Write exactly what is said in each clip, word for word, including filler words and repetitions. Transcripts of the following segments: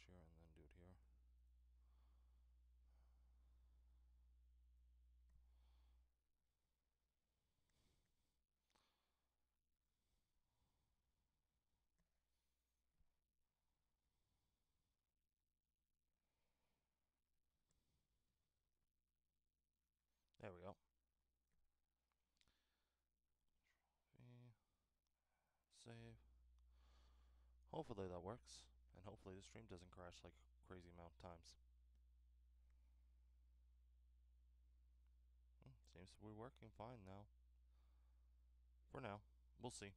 crash here and then do it here. There we go. Save. Hopefully that works, and hopefully the stream doesn't crash like a crazy amount of times. Hmm, seems to be working fine now. For now. We'll see.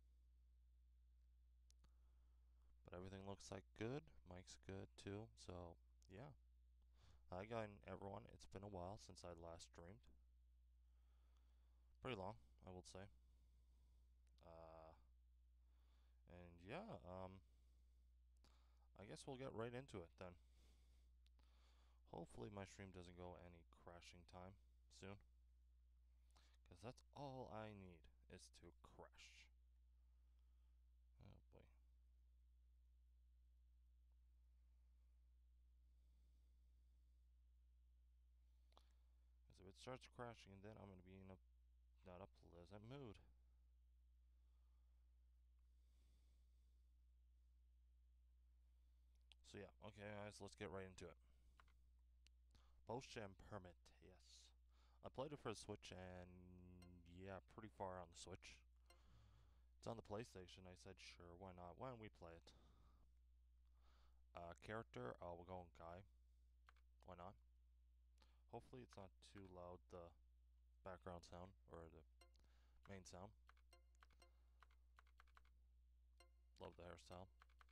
But everything looks like good. Mike's good too, so yeah. Hi again, everyone. It's been a while since I last streamed. Pretty long, I will say. Uh, and yeah, um, I guess we'll get right into it then. Hopefully my stream doesn't go any crashing time soon. Because that's all I need is to crash. Oh boy. Because if it starts crashing, then I'm going to be in a not a pleasant mood. So yeah, okay guys, let's get right into it. Post-gen permit, yes. I played it for the Switch and yeah, pretty far on the Switch. It's on the PlayStation. I said sure, why not? Why don't we play it? Uh, character, oh, we'll go on Guy. Why not? Hopefully it's not too loud, the background sound, or the main sound. Love the hairstyle.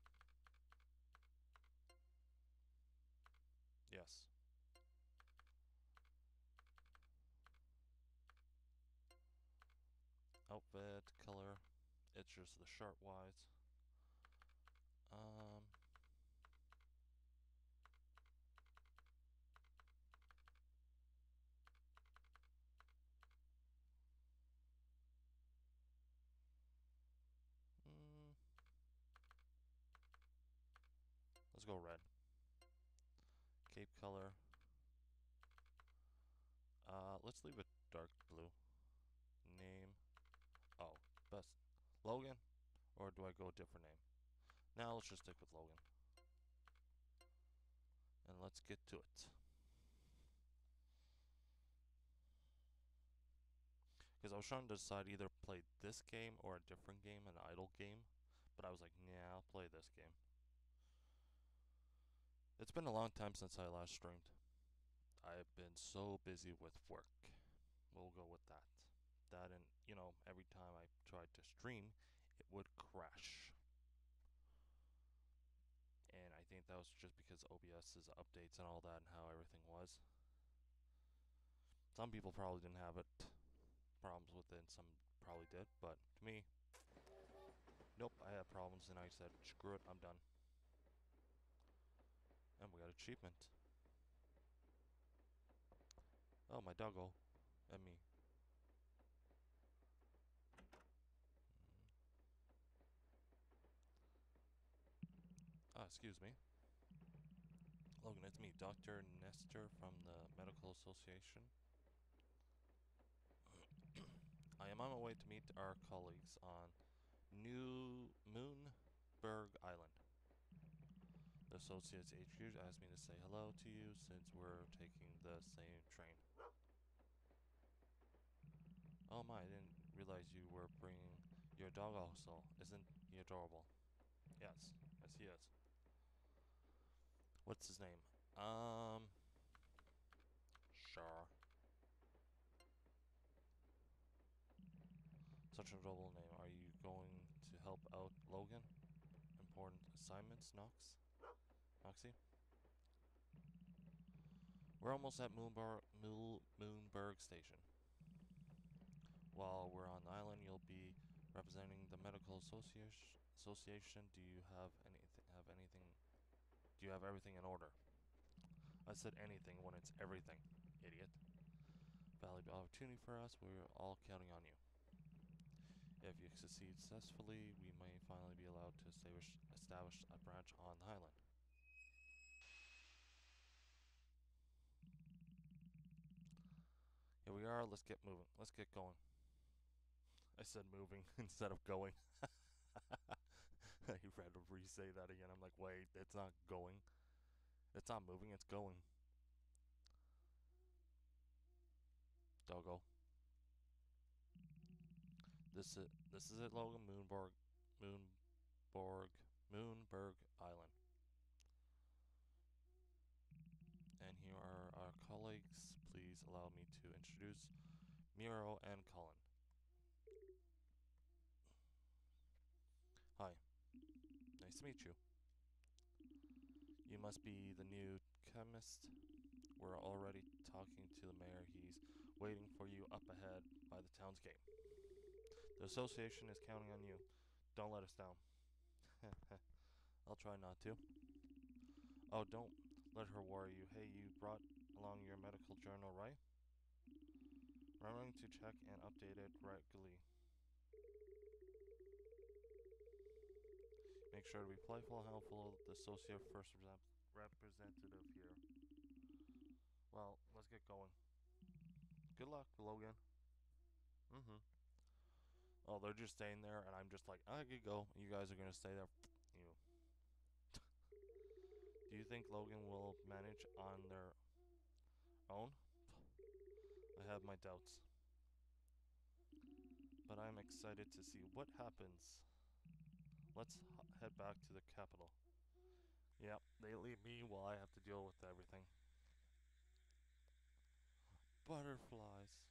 Yes. Outfit, color. It's just the shirt wise. Um. Mm, let's go red. Cape color. Uh, let's leave it dark blue. Name. Oh, best. Logan? Or do I go a different name? Now let's just stick with Logan. And let's get to it. Because I was trying to decide either play this game or a different game, an idle game. But I was like, nah, I'll play this game. It's been a long time since I last streamed. I've been so busy with work. We'll go with that. That and, you know, every time I tried to stream, it would crash. And I think that was just because OBS's updates and all that and how everything was. Some people probably didn't have it, problems with it, and some probably did, but to me, nope, I had problems and I said, screw it, I'm done. And we got achievement. Oh, my doggo. And me. Ah, excuse me. Logan, it's me, Doctor Nestor from the Medical Association. I am on my way to meet our colleagues on New Moonberg Island. The Associates H Q asked me to say hello to you since we're taking the same train. Oh my, I didn't realize you were bringing your dog also. Isn't he adorable? Yes, yes he is. What's his name? Um, sure. Such a double name. Are you going to help out Logan? Important assignments, Nox? Noxie? We're almost at Moonbar Moon Moonberg Station. While we're on the island, you'll be representing the medical association. Association. Do you have anything? Have anything? Do you have everything in order? I said anything when it's everything, idiot. Valuable opportunity for us. We're all counting on you. If you succeed successfully, we may finally be allowed to establish, establish a branch on the island. Mayra, let's get moving. Let's get going. I said moving instead of going. You had to re-say that again. I'm like, wait, it's not going. It's not moving, it's going. Doggo. This is this is it, Logan. Moonborg, Moonborg, Moonberg Island. And here are our colleagues. Please allow me to introduce Miro and Colin. Hi. Nice to meet you. You must be the new chemist. We're already talking to the mayor. He's waiting for you up ahead by the town's gate. The association is counting on you. Don't let us down. I'll try not to. Oh, don't let her worry you. Hey, you brought along your medical journal, right? Remembering to check and update it regularly. Make sure to be playful and helpful. The associate first representative here. Well, let's get going. Good luck, Logan. Mm-hmm. Oh, they're just staying there, and I'm just like, I could go. You guys are gonna stay there. You. Do you think Logan will manage on their own? I have my doubts. But I'm excited to see what happens. Let's head back to the capital. Yep, they leave me while I have to deal with everything. Butterflies.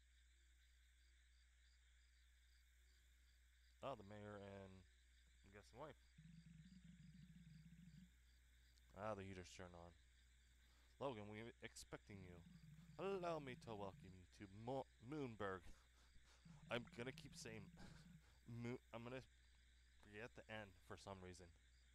Oh, the mayor and I'm guessing wife. Ah, the heater's turned on. Logan, we're expecting you. Allow me to welcome you to Mo Moonberg. I'm gonna keep saying Mo I'm gonna forget the N for some reason.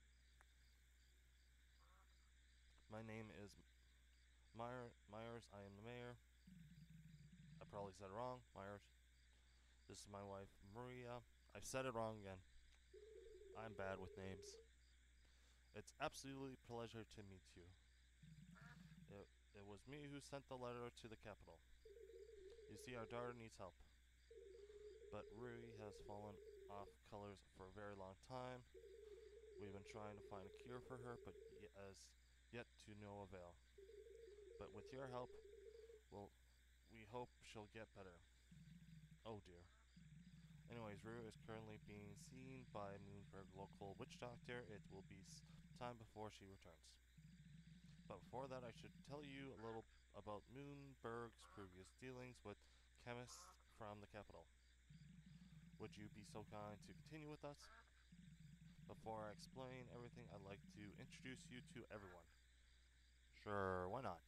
My name is Meyer Myers. I am the mayor. I probably said it wrong. Myers. This is my wife, Maria. I've said it wrong again. I'm bad with names. It's absolutely a pleasure to meet you. It, it was me who sent the letter to the capital. You see, our daughter needs help. But Rui has fallen off colors for a very long time. We've been trying to find a cure for her, but as yet to no avail. But with your help, we'll, we hope she'll get better. Oh dear. Anyways, Rui is currently being seen by Moonberg local witch doctor. It will be time before she returns. But before that, I should tell you a little about Moonberg's previous dealings with chemists from the capital. Would you be so kind to continue with us? Before I explain everything, I'd like to introduce you to everyone. Sure, why not?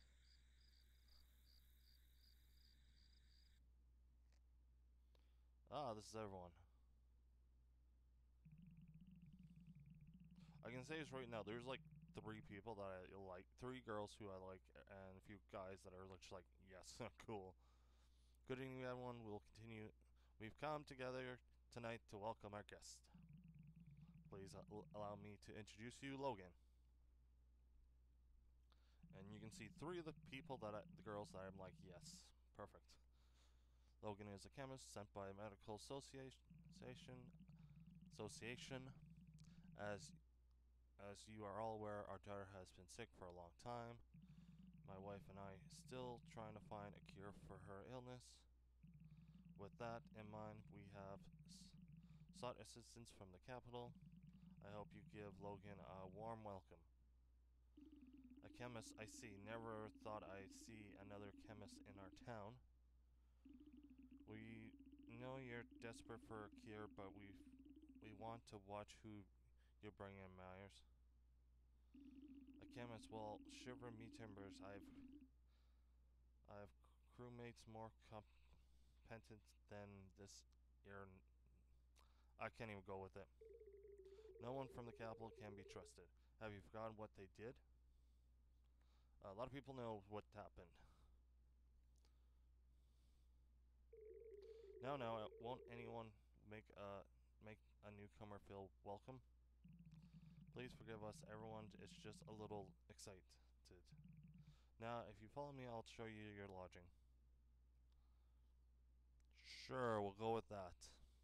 Ah, this is everyone. I can say this right now, there's like three people that I like, three girls who I like, and a few guys that are just like, yes, cool. Good evening, everyone. We'll continue. We've come together tonight to welcome our guest. Please uh, allow me to introduce you, Logan. And you can see three of the people that I, the girls that I'm like, yes, perfect. Logan is a chemist sent by a medical association. Association, as as you are all aware, our daughter has been sick for a long time. My wife and I still trying to find a cure for her illness. With that in mind, we have sought assistance from the capital. I hope you give Logan a warm welcome. A chemist, I see. Never thought I'd see another chemist in our town. We know you're desperate for a cure, but we we want to watch who you bring in, Myers. A chemist, well, shiver me timbers. I've I've crewmates more competent than this here. I can't even go with it. No one from the capital can be trusted. Have you forgotten what they did? A lot of people know what happened. No, no, won't anyone make a make a newcomer feel welcome? Please forgive us, everyone. It's just a little excited. Now, if you follow me, I'll show you your lodging. Sure, we'll go with that.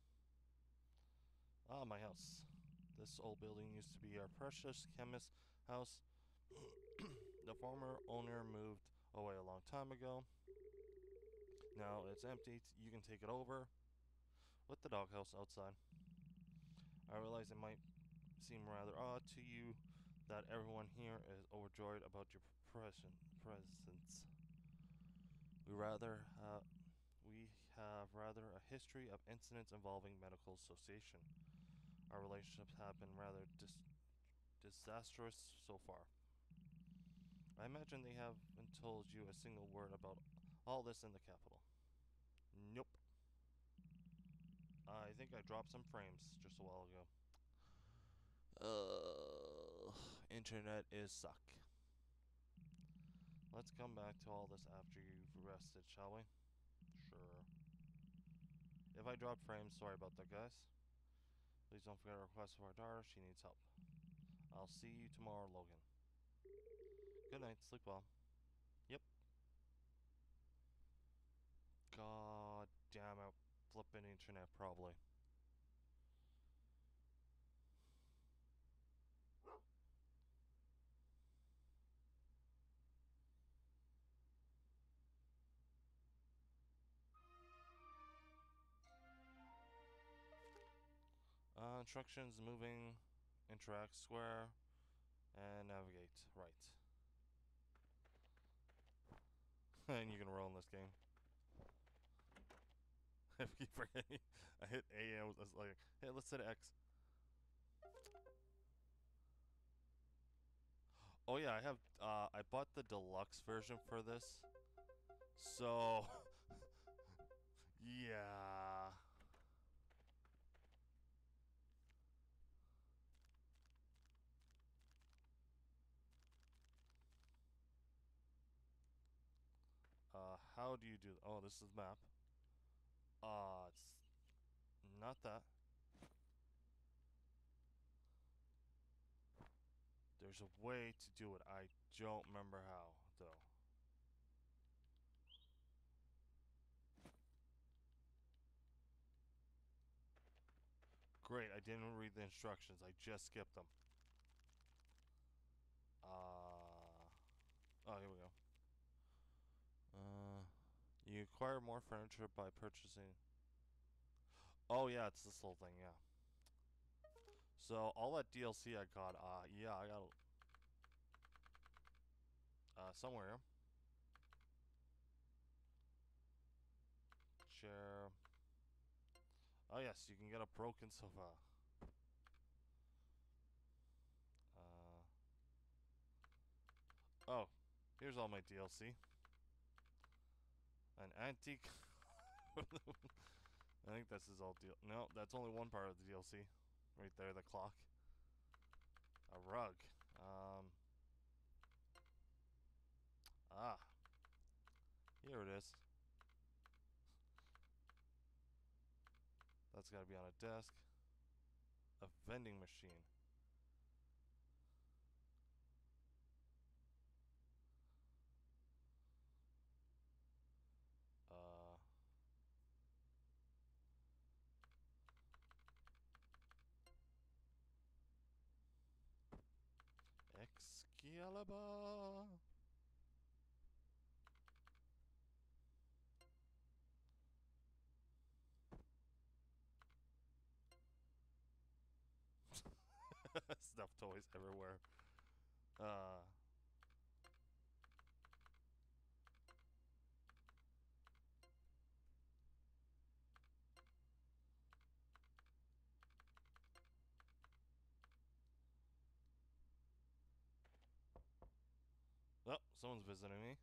Ah, my house. This old building used to be our precious chemist's house. The former owner moved away a long time ago. Now it's empty. You can take it over with the doghouse outside. I realize it might seem rather odd to you that everyone here is overjoyed about your present presence. We rather have we have rather a history of incidents involving medical association. Our relationships have been rather dis- disastrous so far. I imagine they haven't told you a single word about all this in the capital. Nope. I think I dropped some frames just a while ago. Uh, internet is suck. Let's come back to all this after you've rested, shall we? Sure. If I drop frames, sorry about that, guys. Please don't forget a request of our daughter. She needs help. I'll see you tomorrow, Logan. Good night. Sleep well. Yep. God damn it. Flippin' internet, probably. Uh, instructions, moving, interact, square, and navigate. Right. And you can roll in this game. I keep forgetting. I hit A and I was like, hey, let's hit X. Oh yeah, I have, uh, I bought the deluxe version for this. So, yeah. Uh, how do you do, oh, this is map. Uh, it's not that. There's a way to do it. I don't remember how, though. Great, I didn't read the instructions. I just skipped them. Uh, oh, here we go. Uh, you acquire more furniture by purchasing. Oh yeah, it's this little thing, yeah. So all that D L C I got, uh, yeah, I got uh somewhere. Chair. Oh yes, you can get a broken sofa. Uh. Oh, here's all my D L C. An antique. I think this is all deal. No, that's only one part of the D L C. Right there, the clock. A rug. Um. Ah. Here it is. That's got to be on a desk. A vending machine. Uh. Excalibur. Stuffed toys everywhere. Uh. Oh, someone's visiting me.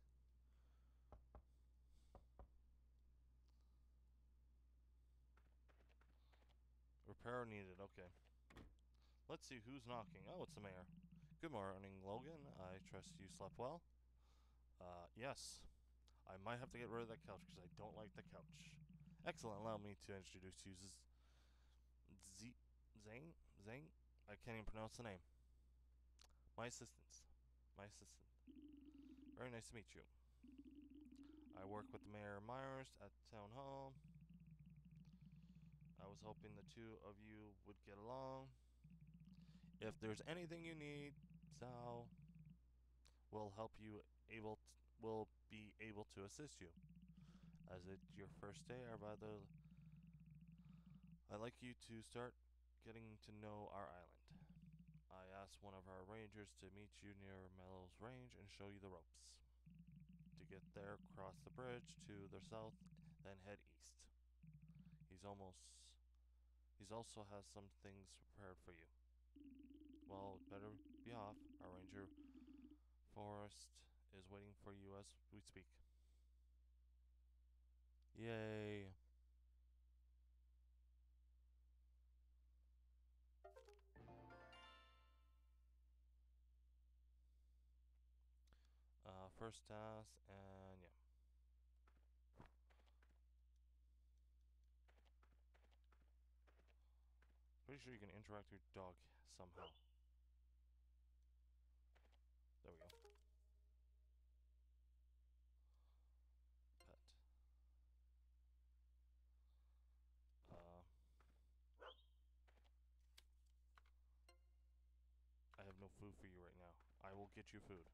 Repair needed, okay. Let's see who's knocking. Oh, it's the mayor. Good morning, Logan. I trust you slept well. Uh, yes. I might have to get rid of that couch because I don't like the couch. Excellent. Allow me to introduce you as Z- Zane? Zane? I can't even pronounce the name. My assistants. My assistant. Very nice to meet you. I work with Mayor Myers at Town Hall. I was hoping the two of you would get along. If there's anything you need, Zhao will help you able t- will be able to assist you. As it's your first day, I'd rather I'd like you to start getting to know our island. I asked one of our rangers to meet you near Mellow's range and show you the ropes. To get there, cross the bridge to the south, then head east. He's almost he's also has some things prepared for you. Well, better be off. Our ranger Forest is waiting for you as we speak. Yay. Uh, first task, and yeah. Pretty sure you can interact with your dog somehow. There we go. Pet. Uh, I have no food for you right now. I will get you food.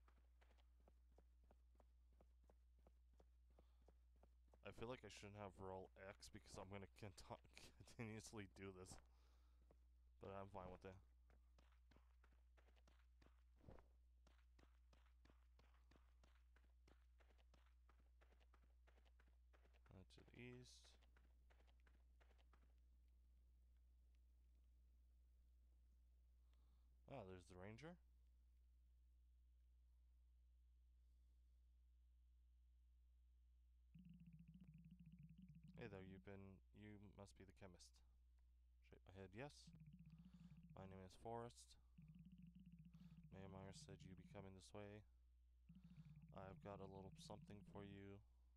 I feel like I shouldn't have roll X because I'm gonna cont continuously do this. But I'm fine with it. Uh, to the east. Ah, there's the ranger. Hey there, you've been... You must be the chemist. Shake my head, yes. My name is Forrest. Mayor Myers said you'd be coming this way. I've got a little something for you.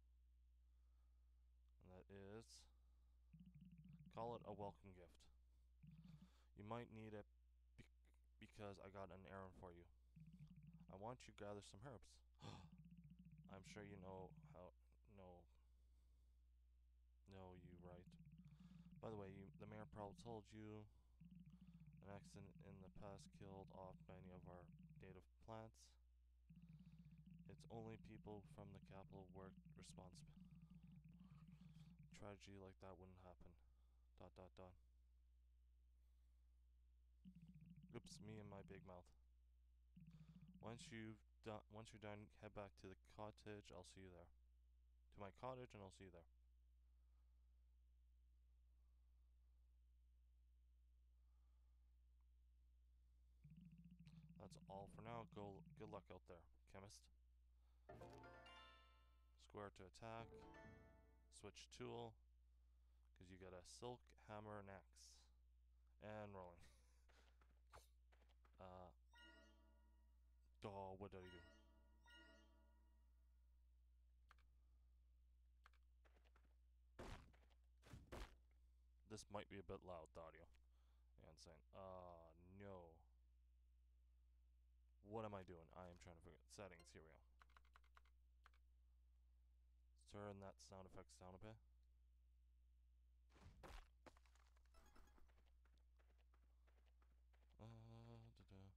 And that is... Call it a welcome gift. You might need it be because I got an errand for you. I want you to gather some herbs. I'm sure you know how... No. No, you right. By the way, you, the mayor probably told you an accident in the past killed off many of our native plants. It's only people from the capital work responsible. Tragedy like that wouldn't happen. Dot dot dot. Oops, me and my big mouth. Once you've done, once you're done, head back to the cottage. I'll see you there. To my cottage, and I'll see you there. That's all for now. Go. Good luck out there, chemist. Square to attack. Switch tool. Because you got a silk hammer and axe. And rolling. uh. Oh, what did I do? This might be a bit loud, the audio. Yeah, insane. Uh, no. What am I doing? I am trying to figure out settings. Here we go. Turn that sound effects down a bit. Uh, da -da.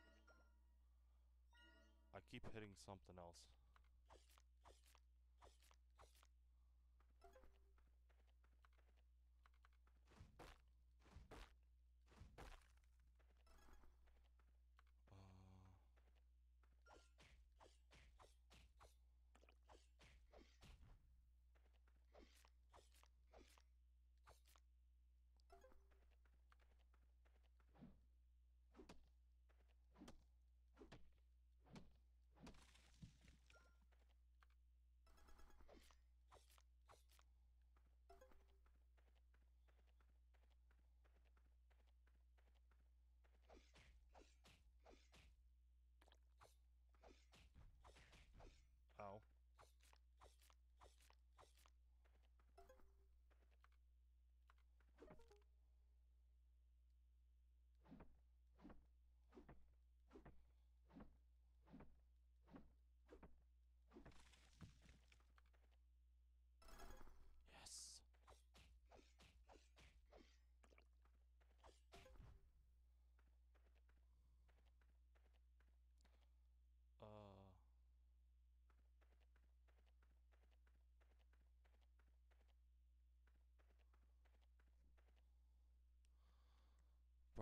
I keep hitting something else. Uh,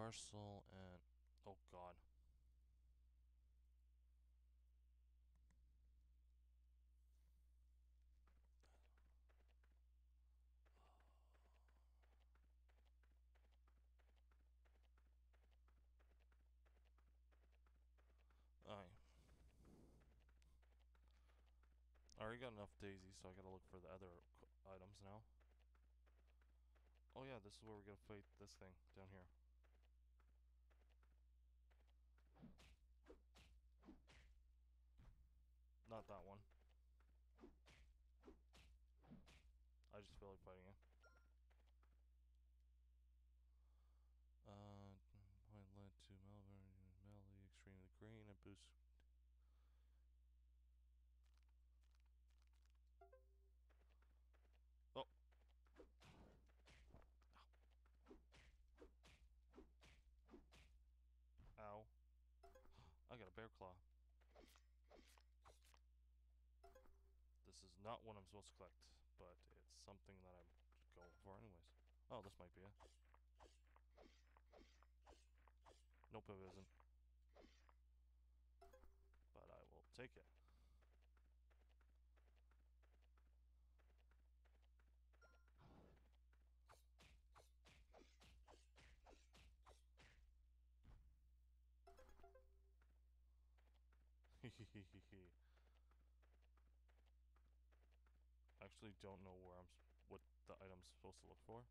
parcel and oh god. Alright. I already got enough daisies, so I gotta look for the other items now. Oh yeah, this is where we're gonna fight this thing down here. Not that one. I just feel like fighting it. Uh, point led to Melbourne, Melody, extremely green, and boost. Oh. Ow. Ow. I got a bear claw. This is not what I'm supposed to collect, but it's something that I'm going for anyways. Oh, this might be it. Nope, it isn't. But I will take it. Hehehehe. I actually don't know where I'm, what the item's supposed to look for.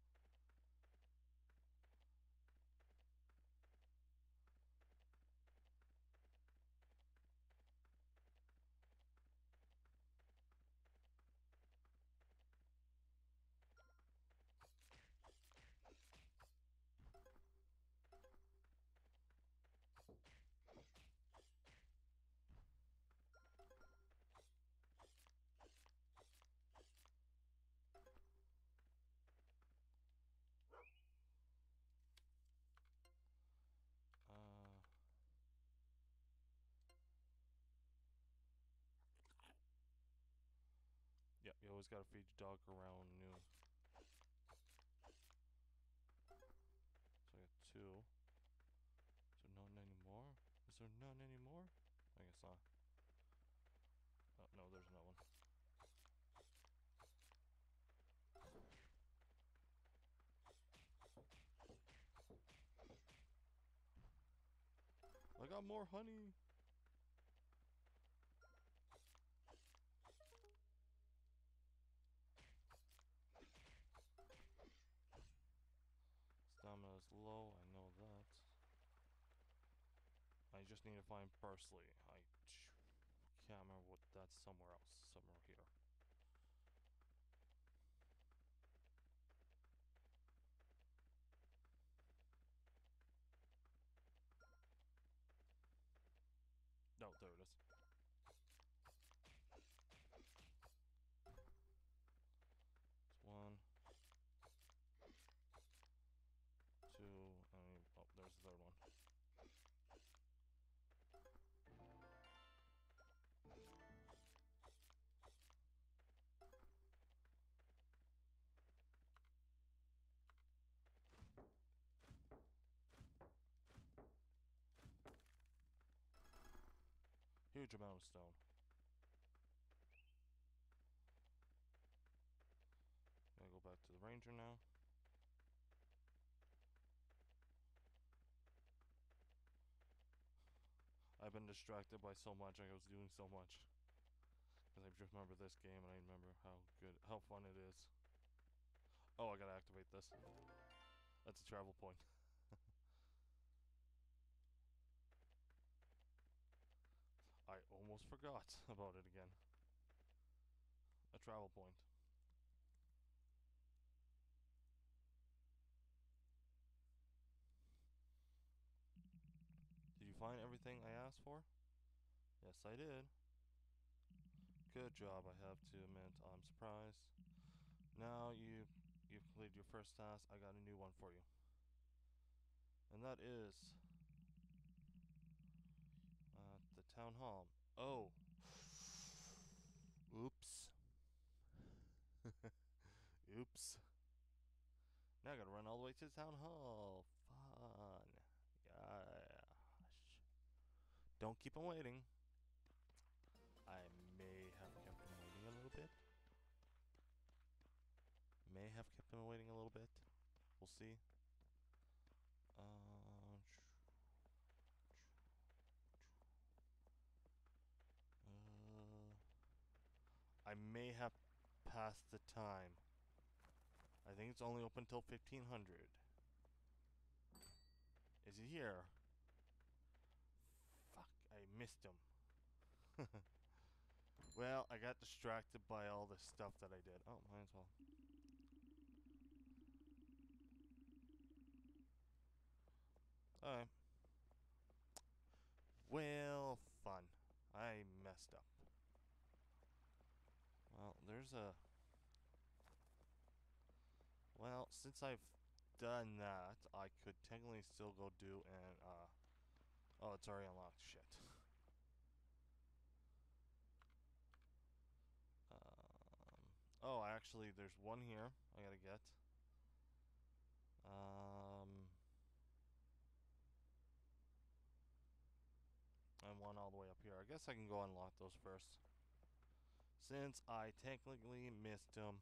Uh, yeah, you always gotta feed your dog around noon. So I got two. Is there none anymore? Is there none anymore? I guess not. Oh, no, there's another one. I got more honey! Stamina is low, I know that. I just need to find parsley. I can't remember what that's somewhere else. Somewhere here. No, there it is. It's one. Two. And, oh, there's the third one. Huge amount of stone. Gotta go back to the ranger now. I've been distracted by so much. I was doing so much. Because I just remember this game and I remember how good, how fun it is. Oh, I gotta activate this. That's a travel point. I almost forgot about it again. A travel point. Did you find everything I asked for? Yes, I did. Good job, I have to admit. I'm surprised. Now you, you've completed your first task. I got a new one for you. And that is... Uh, the town hall. Oh. Oops. Oops. Now I gotta run all the way to the town hall. Fun. don't keep him waiting. I may have kept him waiting a little bit. May have kept him waiting a little bit. We'll see. Uh, uh, I may have passed the time. I think it's only open till fifteen hundred. Is he here? Fuck, I missed him. Well, I got distracted by all the stuff that I did. Oh, might as well. Alright. Well, fun. I messed up. Well, there's a... Well, since I've done that, I could technically still go do an, uh... Oh, it's already unlocked. Shit. Um... Oh, actually, there's one here I gotta get. Um... And one all the way up here. I guess I can go unlock those first. Since I technically missed him.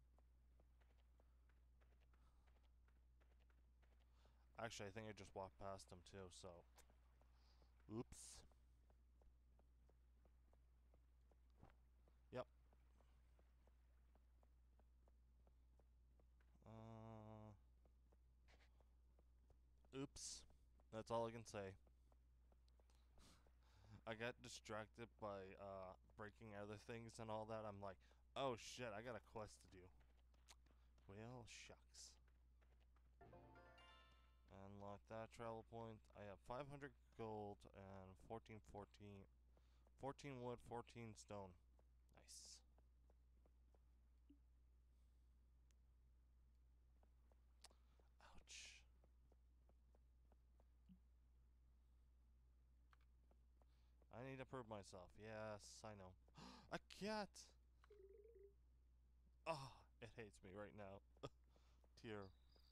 Actually, I think I just walked past him too, so... Oops. Yep. Uh... Oops. That's all I can say. I got distracted by uh, breaking other things and all that. I'm like, oh shit, I got a quest to do. Well, shucks. Unlock that travel point. I have five hundred gold and fourteen, fourteen, fourteen wood, fourteen stone. Nice. Ouch. I need to prove myself. Yes, I know. A cat! Oh, it hates me right now. Tear.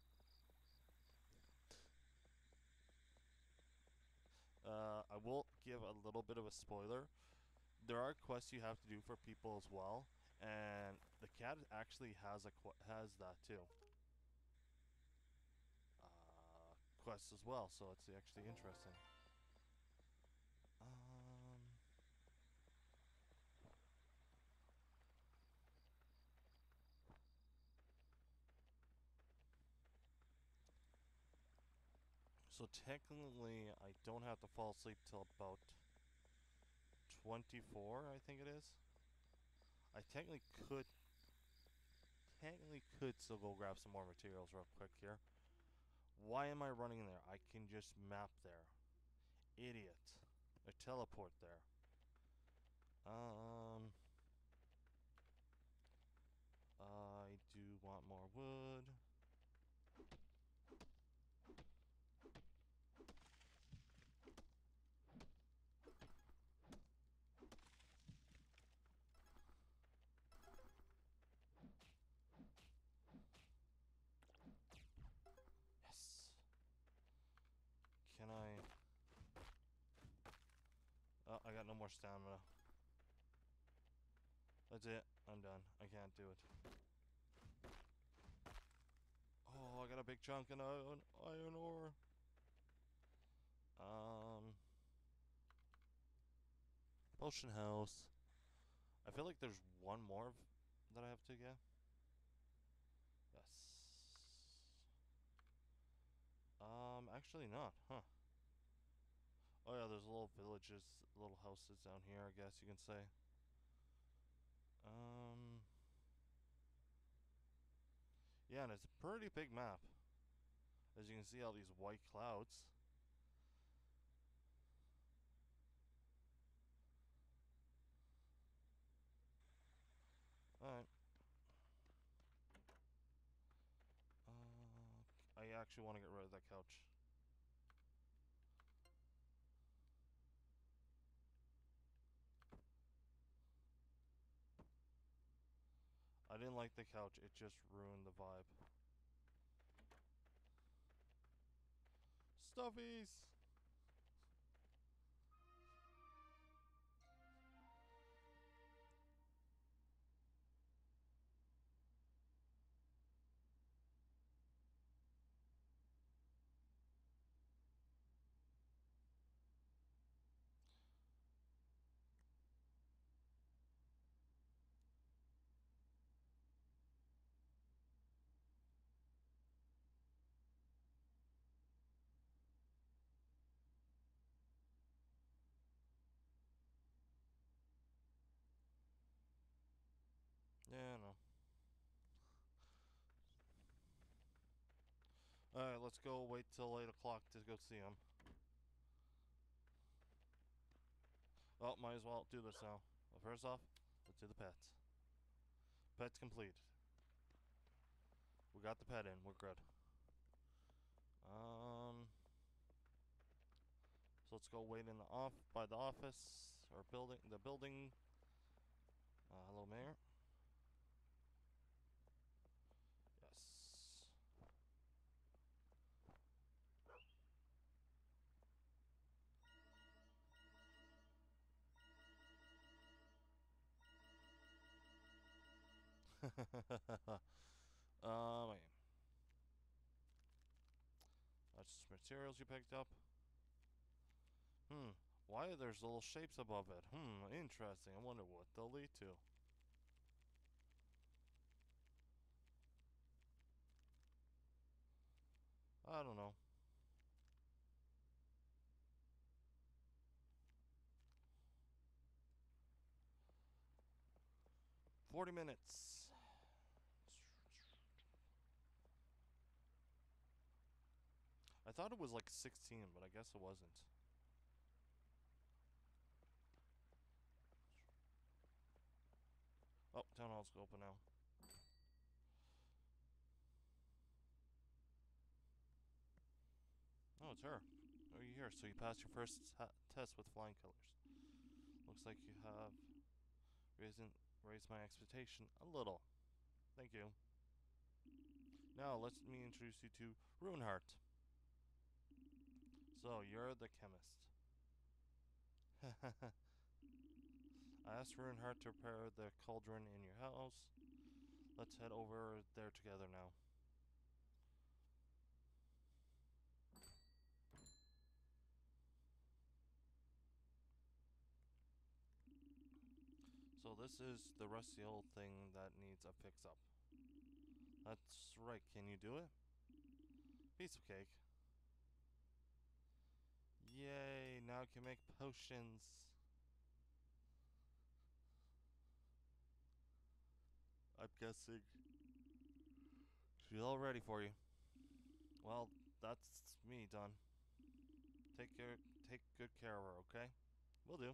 Uh, I will give a little bit of a spoiler. There are quests you have to do for people as well, and the cat actually has a qu has that too. Uh, quests as well, so it's actually interesting. Um, so technically, I don't have to fall asleep till about twenty-four, I think it is. I technically could, technically could still go grab some more materials real quick here. Why am I running there? I can just map there. Idiot. Or teleport there. Um, I do want more wood. Yes. Can I... Oh, I got no more stamina. That's it. I'm done. I can't do it. Oh, I got a big chunk of iron, iron ore. Um... Potion house. I feel like there's one more that I have to get. Yes. Um, actually not, huh? Oh yeah, there's little villages, little houses down here, I guess you can say. Um... Yeah, and it's a pretty big map. As you can see, all these white clouds. Alright. Uh, I actually want to get rid of that couch. I didn't like the couch, it just ruined the vibe. Stuffies! Alright, let's go wait till eight o'clock to go see him. Well, might as well do this now. Well, first off, let's do the pets. Pet's complete. We got the pet in. We're good. Um, so let's go wait in the off by the office or building. The building. Uh, hello, Mayor. Yes. um, wait. That's materials you picked up. Hmm. Why are there little shapes above it? Hmm. Interesting. I wonder what they'll lead to. I don't know. Forty minutes. I thought it was like sixteen, but I guess it wasn't. Oh, town hall's open now. Oh, it's her. Oh, you're here. So you passed your first test with flying colors. Looks like you have risen, raised my expectation a little. Thank you. Now, let me introduce you to Runeheart. So, you're the chemist. I asked Runeheart to prepare the cauldron in your house. Let's head over there together now. So this is the rusty old thing that needs a fix-up. That's right, can you do it? Piece of cake. Yay, now I can make potions. I'm guessing she's all ready for you. Well, that's me done. Take care, take good care of her, okay? Will do.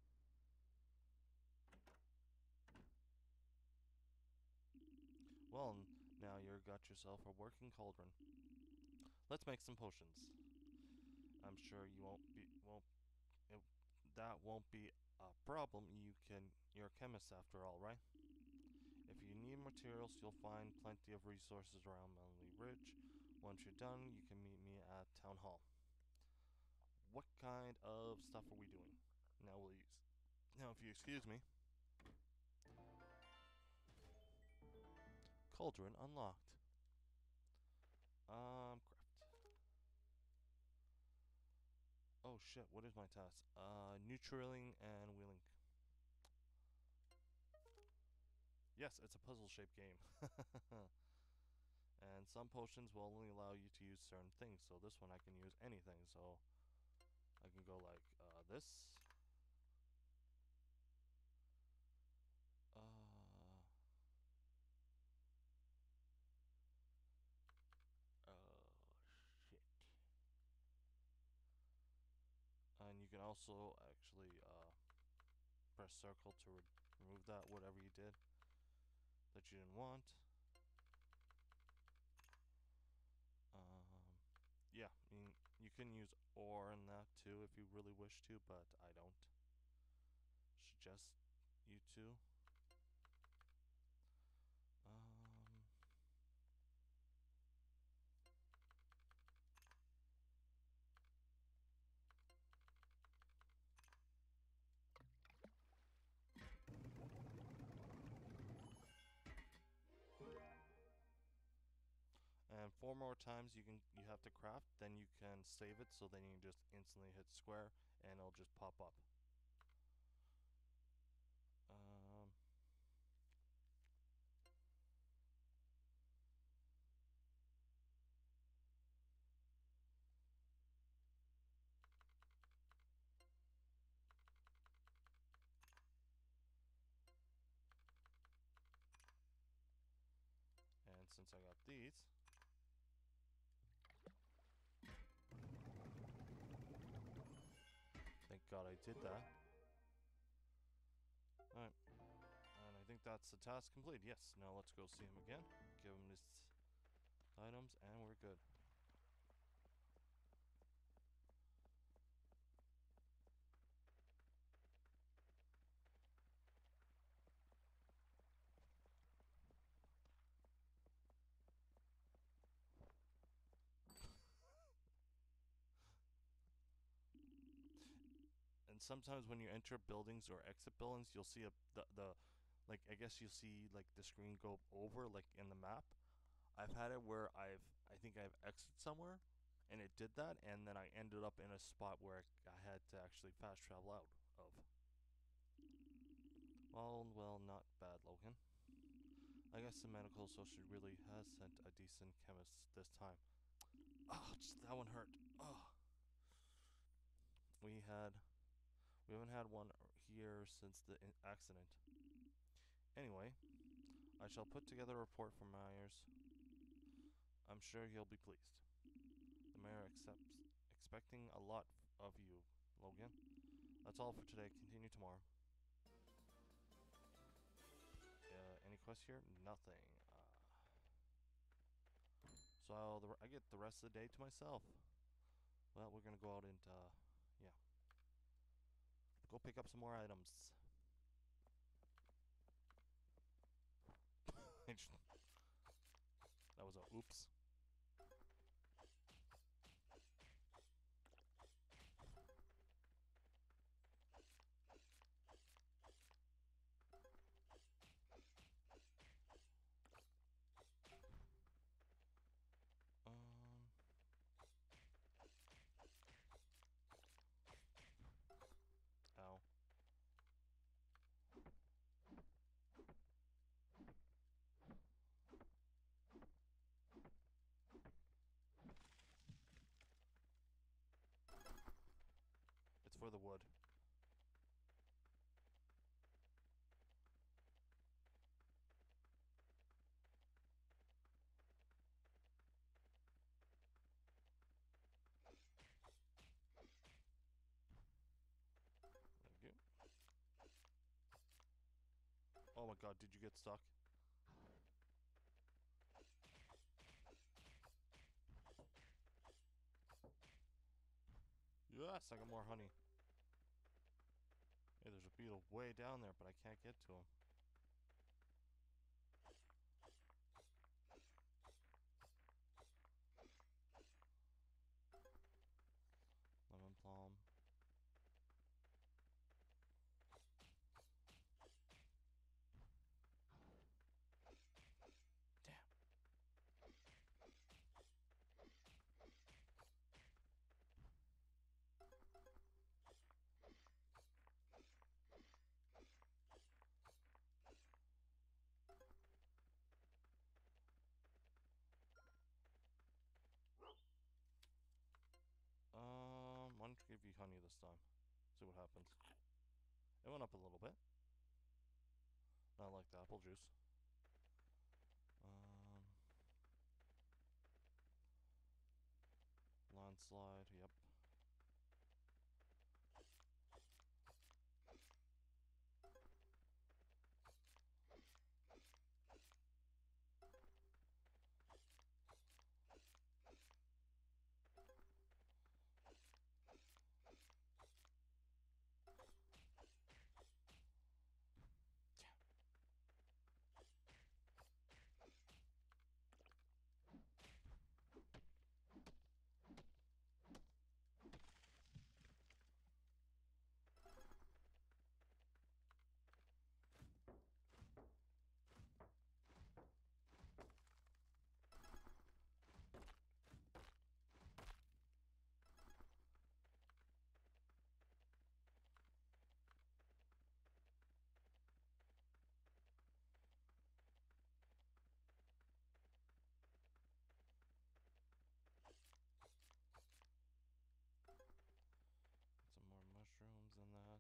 Well, now you've got yourself a working cauldron. Let's make some potions. I'm sure you won't be won't it, that won't be a problem. You can you're a chemist after all, right? If you need materials, you'll find plenty of resources around Melanie Ridge. Once you're done, you can meet me at Town Hall. What kind of stuff are we doing? Now we'll use. Now, if you excuse me. Cauldron unlocked. Um, craft. Oh shit! What is my task? Uh, neutraling and wheeling. Yes, it's a puzzle-shaped game. And some potions will only allow you to use certain things. So this one I can use anything. So I can go like uh, this. Uh, oh shit. And you can also actually uh, press circle to re remove that, whatever you did that you didn't want. Um, yeah, I mean, you can use ore in that too if you really wish to, but I don't suggest you to. Um, and four more times you can you have to craft, then you can save it, so then you can just instantly hit square and it'll just pop up. Um, and since I got these, I did that. Alright. And I think that's the task complete. Yes, now let's go see him again. Give him his items, and we're good. And sometimes when you enter buildings or exit buildings, you'll see a the, the like I guess you'll see like the screen go over like in the map. I've had it where I've I think I've exited somewhere and it did that, and then I ended up in a spot where I, I had to actually fast travel out of. Well, well, not bad, Logan. I guess the medical associate really has sent a decent chemist this time. Oh, just that one hurt. Oh. We had we haven't had one here since the accident. Anyway, I shall put together a report for Myers. I'm sure he'll be pleased. The mayor accepts expecting a lot of you, Logan. That's all for today. Continue tomorrow. Uh, any quests here? Nothing. Uh, so I'll, the, I get the rest of the day to myself. Well, we're gonna go out and uh, yeah, go pick up some more items. That was a oops. Um. Ow. It's for the wood. Thank you. Oh my god, did you get stuck? Yes, I got more honey. Hey, there's a beetle way down there, but I can't get to him. Lemon plum. Damn. Um, why don't you give you honey this time? See what happens. It went up a little bit. Not like the apple juice. Um, landslide, yep. Some more mushrooms in that.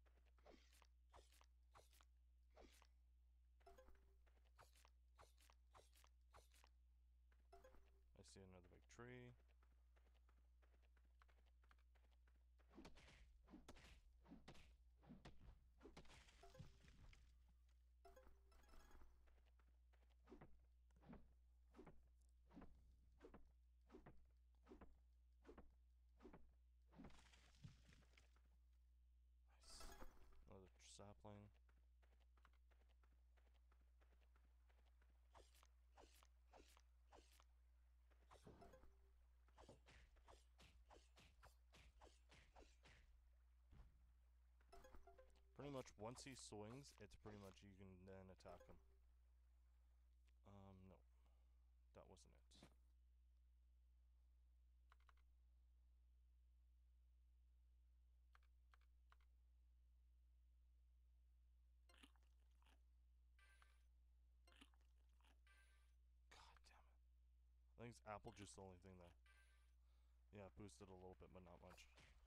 I see another big tree. sapling. Pretty much once he swings, it's pretty much you can then attack him. Um, no. That wasn't it. God damn it. I think it's apple juice the only thing that... Yeah, boosted a little bit, but not much.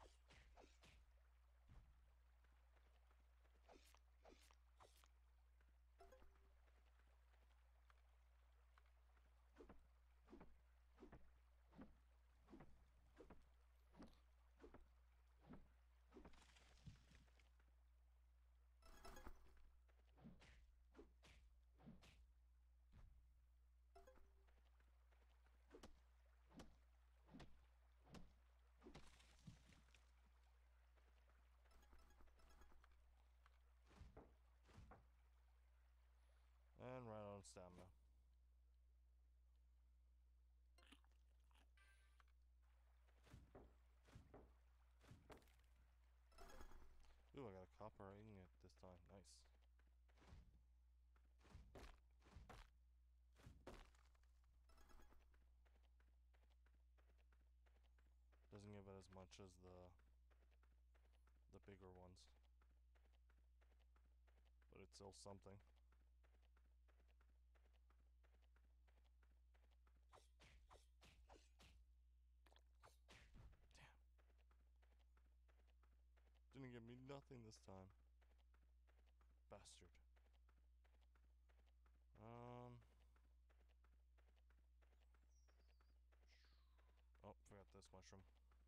And right on stamina. Ooh, I got a copper ingot this time. Nice. Doesn't give it as much as the the bigger ones, but it's still something. Damn. Didn't give me nothing this time. Bastard. Um. Oh, forgot this mushroom.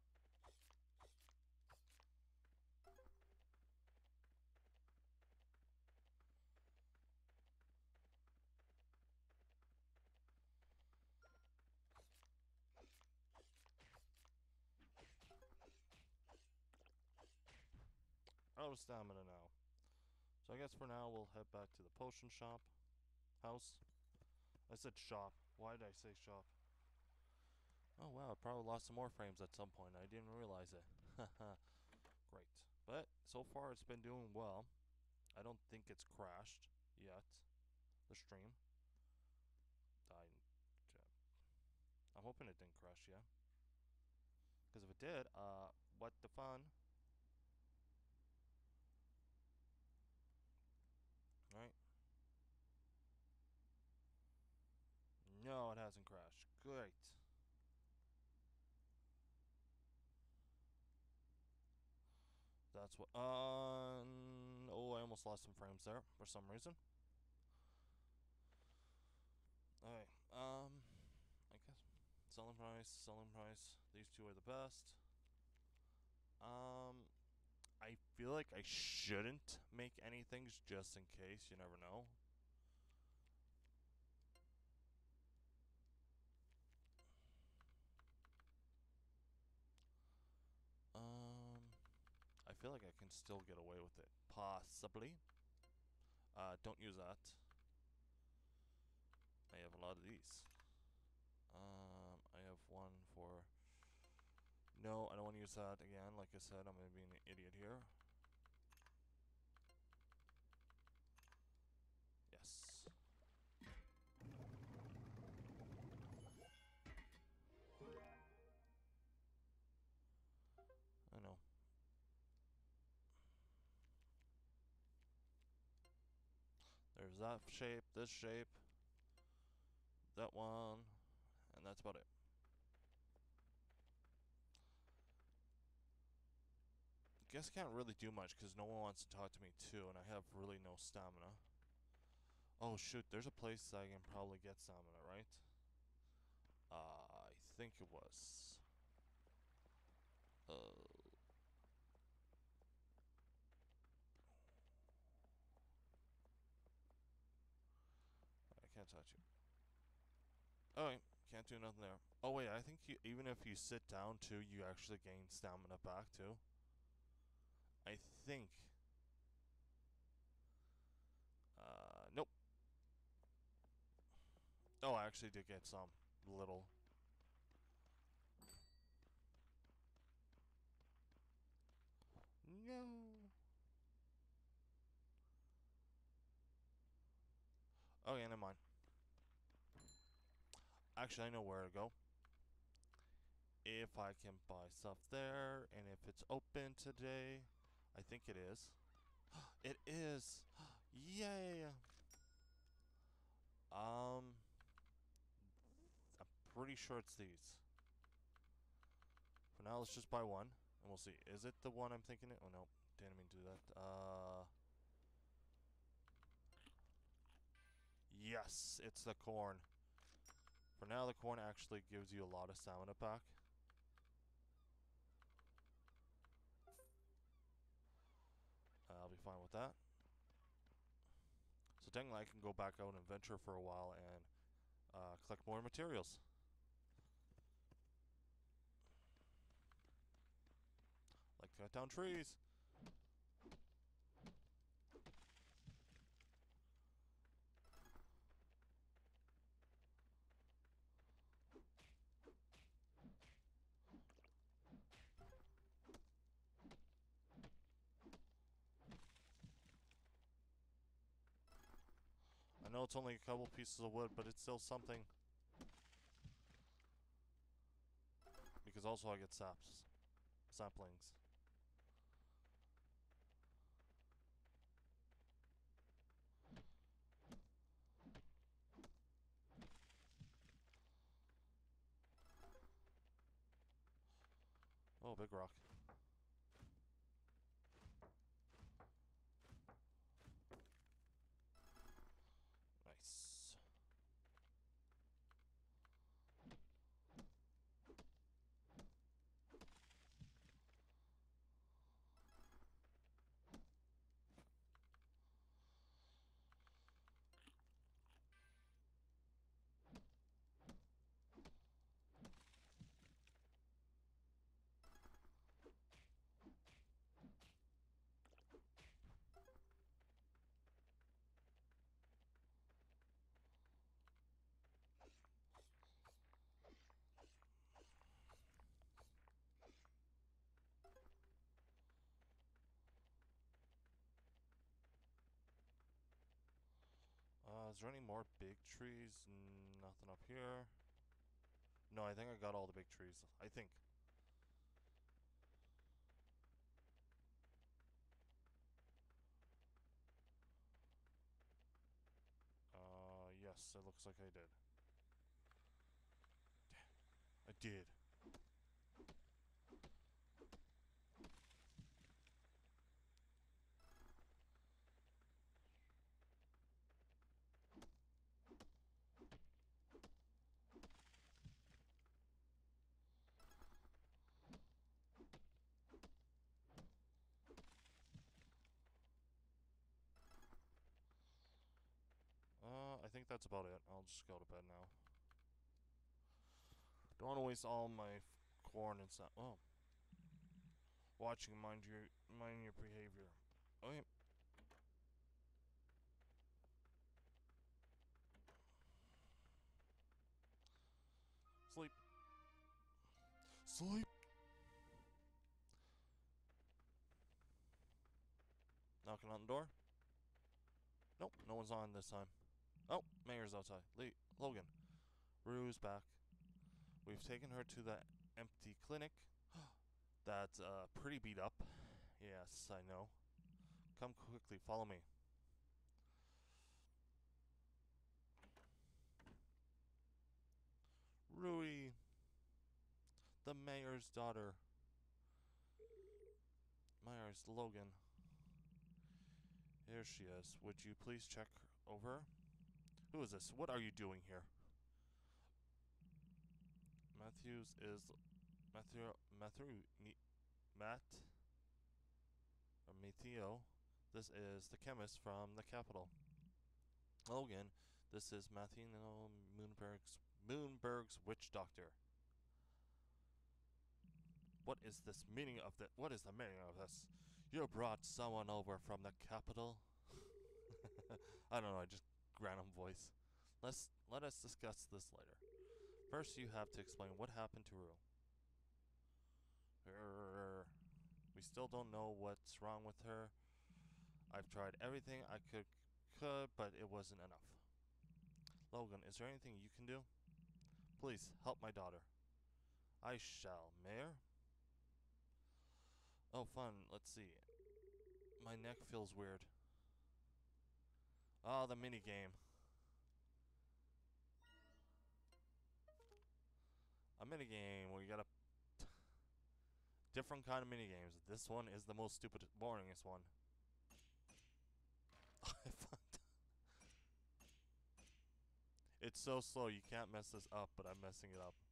Out of stamina now. So I guess for now we'll head back to the potion shop. House. I said shop. Why did I say shop? Oh wow, I probably lost some more frames at some point. I didn't realize it. Haha. Great. But so far it's been doing well. I don't think it's crashed yet. The stream. I, I'm hoping it didn't crash yet. Because if it did, uh, what the fun? Right? No, it hasn't crashed. Great. That's what. Uh, oh, I almost lost some frames there for some reason. Alright. Um, I guess selling price, selling price. These two are the best. Um, I feel like I shouldn't make any things just in case. You never know. Um, I feel like I can still get away with it. Possibly. Uh, don't use that. I have a lot of these. Um, I have one for... No, I don't want to use that again. Like I said, I'm going to be an idiot here. Yes. I know. There's that shape, this shape, that one, and that's about it. Guess can't really do much because no one wants to talk to me too, and I have really no stamina. Oh shoot, there's a place I can probably get stamina, right? Uh, I think it was. Uh, I can't touch you. Alright, can't do nothing there. Oh wait, I think you, even if you sit down too, you actually gain stamina back too. I think. Oh, I actually did get some little. No. Oh yeah, never mind. Actually, I know where to go. If I can buy stuff there, and if it's open today, I think it is. It is. Yay. Um, I'm pretty sure it's these. For now, let's just buy one, and we'll see. Is it the one I'm thinking it? Oh no, didn't mean to do that. Uh, yes, it's the corn. For now, the corn actually gives you a lot of stamina back. Uh, I'll be fine with that. So technically, I can go back out and venture for a while and uh, collect more materials. Like cut down trees. I know it's only a couple pieces of wood, but it's still something. Because also I get saps. Saplings. Oh, big rock. Nice. Uh, is there any more big trees? Mm, nothing up here. No, I think I got all the big trees. I think. Uh, yes, it looks like I did. I did. Uh, I think that's about it. I'll just go to bed now. Don't want to waste all my corn and stuff. Oh. Watching, mind your, mind your behavior. Okay. Sleep. Sleep. Knocking on the door. Nope, no one's on this time. Oh, Mayor's outside. Le Logan. Rue's back. We've taken her to the empty clinic. That's uh, pretty beat up. Yes, I know. Come quickly, follow me. Rui, the mayor's daughter. Mayor's Logan. Here she is. Would you please check over? Who is this? What are you doing here? Matthews is Matthew Matthew Matt or Matteo. This is the chemist from the capital. Logan, this is Matthew Moonberg's Moonberg's witch doctor. What is this meaning of the what is the meaning of this? You brought someone over from the capital? I don't know, I just random voice. Let's let us discuss this later. First, you have to explain what happened to Rue. Err, we still don't know what's wrong with her. I've tried everything I could, could, but it wasn't enough. Logan, is there anything you can do? Please help my daughter. I shall, Mayor. Oh, fun. Let's see. My neck feels weird. Oh, the mini game. A mini game where you gotta different kind of mini games. This one is the most stupid, boringest one. I fucked. It's so slow. You can't mess this up, but I'm messing it up.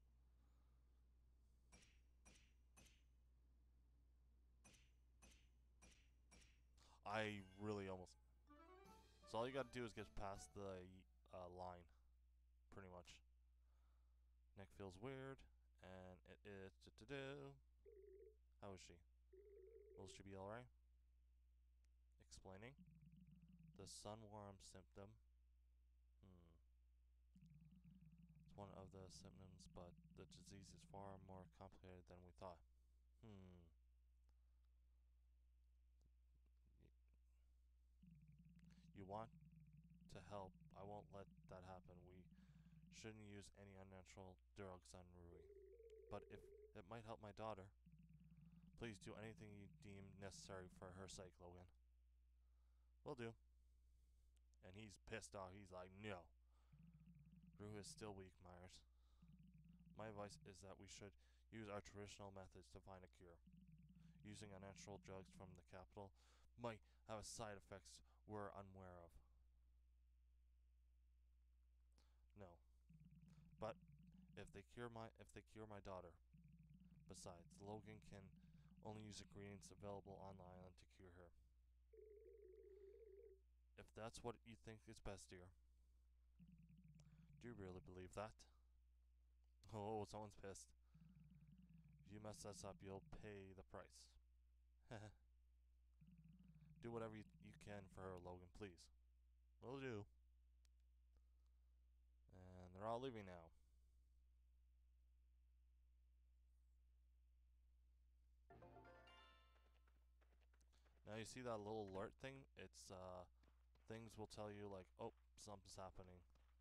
I really almost. So all you gotta do is get past the uh, line, pretty much. Neck feels weird, and it is. How is she? Will she be alright? Explaining. The sunworm symptom. Hmm. It's one of the symptoms, but the disease is far more complicated than we thought. Hmm. You want to help. I won't let that happen. We shouldn't use any unnatural drugs on Rui. But if it might help my daughter, please do anything you deem necessary for her sake, Logan. Will do. And he's pissed off. He's like, no. Rue is still weak, Myers. My advice is that we should use our traditional methods to find a cure. Using unnatural drugs from the capital might have side effects we're unaware of. No. But if they cure my if they cure my daughter, besides, Logan can only use ingredients available on the island to cure her. If that's what you think is best, dear. Do you really believe that? Oh, someone's pissed. If you mess us up, you'll pay the price. Do whatever you, you can for her, Logan, please. Will do. And they're all leaving now. Now you see that little alert thing? It's, uh, things will tell you like, oh, something's happening.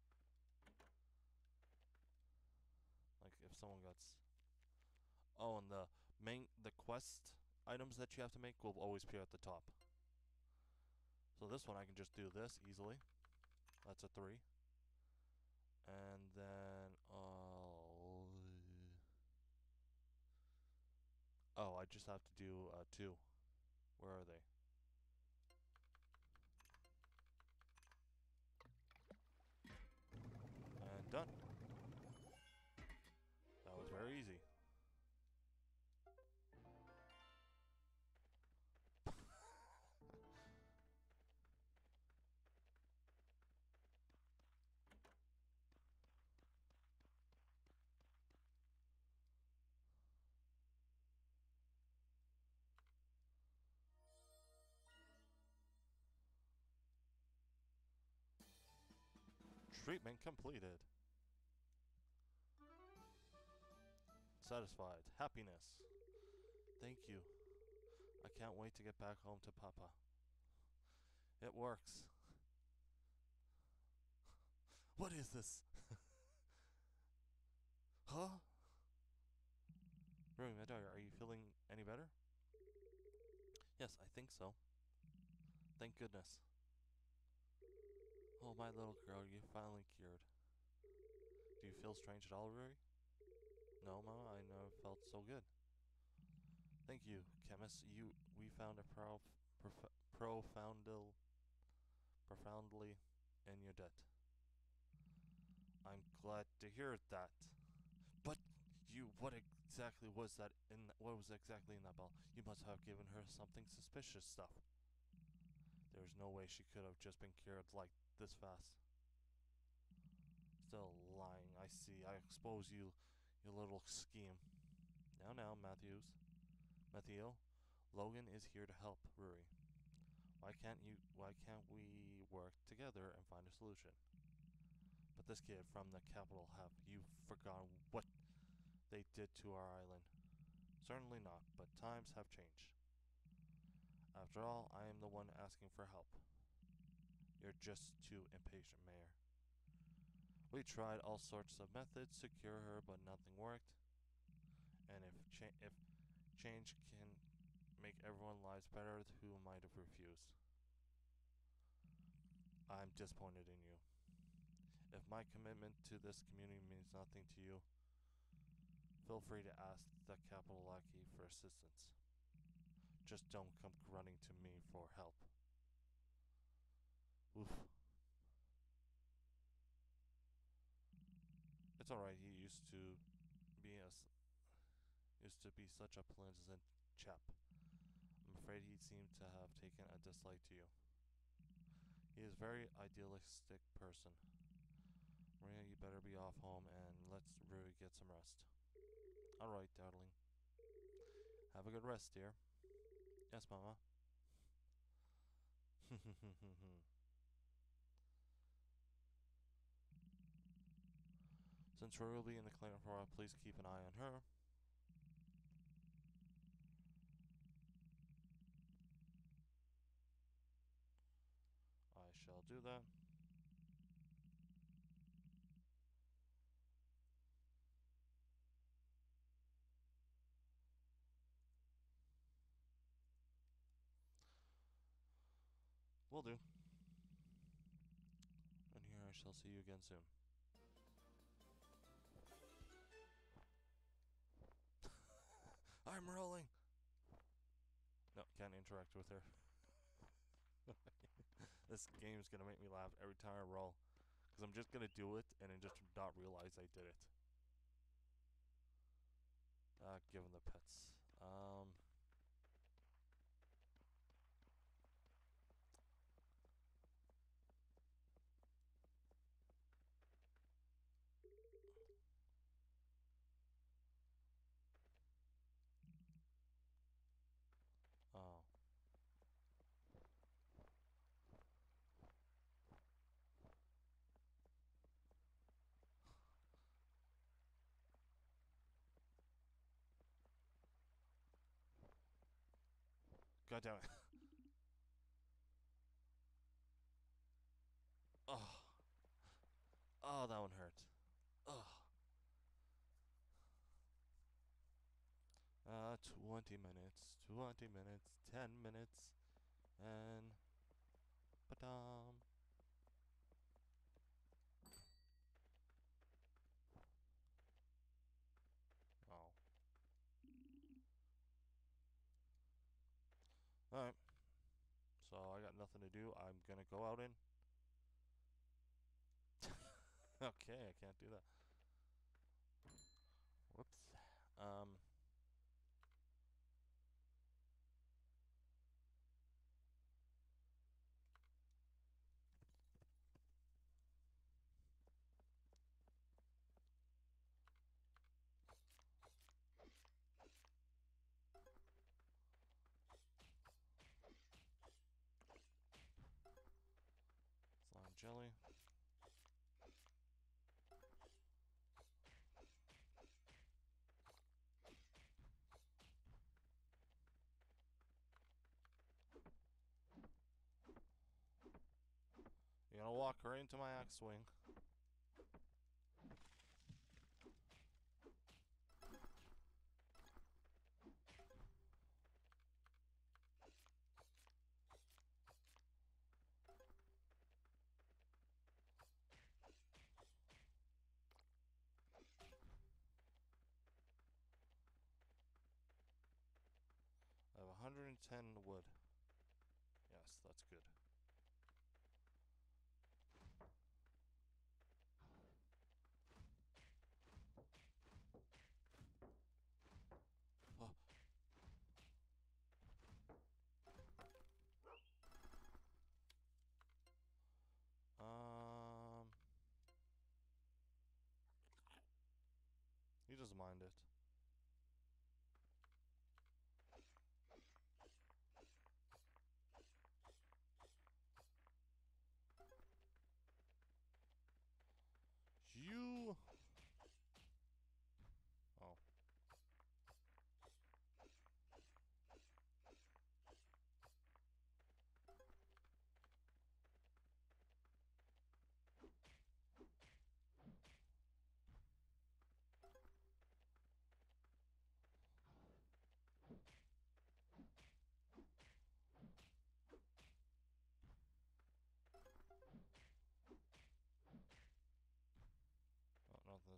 Like if someone gets... Oh, and the main, the quest items that you have to make will always appear at the top. So this one I can just do this easily. That's a three. And then, uh, oh, I just have to do uh, two. Where are they? And done. That was very easy. Treatment completed. Satisfied. Happiness. Thank you. I can't wait to get back home to Papa. It works. What is this? Huh? Rui, my daughter, are you feeling any better? Yes, I think so. Thank goodness. Oh, my little girl, you finally cured. Do you feel strange at all, Rui? No, Mama, I never felt so good. Thank you, chemist. You, we found a prof, prof, profoundly, profoundly in your debt. I'm glad to hear that. But you, what exactly was that in? What was exactly in that bottle? You must have given her something suspicious stuff. There's no way she could have just been cured like this fast. Still lying. I see. I expose you, your little scheme. Now, now, Matthews. Matthew, Logan is here to help Ruri. Why can't you? Why can't we work together and find a solution? But this kid from the capital, have you forgotten what they did to our island? Certainly not, but times have changed. After all, I am the one asking for help. You're just too impatient, Mayor. We tried all sorts of methods to cure her, but nothing worked. And if, cha- if change can make everyone's lives better, who might have refused? I'm disappointed in you. If my commitment to this community means nothing to you, feel free to ask the capital lackey for assistance. Just don't come running to me for help. Oof. It's alright, he used to be a, used to be such a pleasant chap. I'm afraid he seemed to have taken a dislike to you. He is a very idealistic person. Maria, you better be off home and let's really get some rest. Alright, darling. Have a good rest, dear. Yes, Mama. Since Rory will be in the clinic for a while, please keep an eye on her. I shall do that. Will do. And here I shall see you again soon. I'm rolling! No, can't interact with her. This game's gonna make me laugh every time I roll. Because I'm just gonna do it and then just not realize I did it. Uh, given the pets. Um... Oh. God damn it. Oh. Oh, that one hurt. Oh. Uh, twenty minutes, twenty minutes, ten minutes, and... Ba-dum. Oh. Alright. So, I got nothing to do. I'm gonna go out in. Okay, I can't do that. Whoops. Um... Slime jelly. You're gonna walk right into my axe swing. I have one hundred ten wood. Yes, that's good. Oh. Um... He doesn't mind it.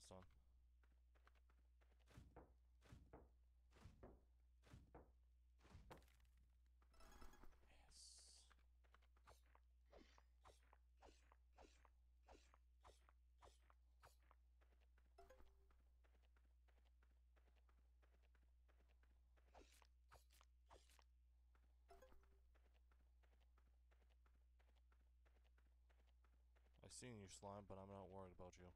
this done. Yes. I seen you, slime, but I'm not worried about you.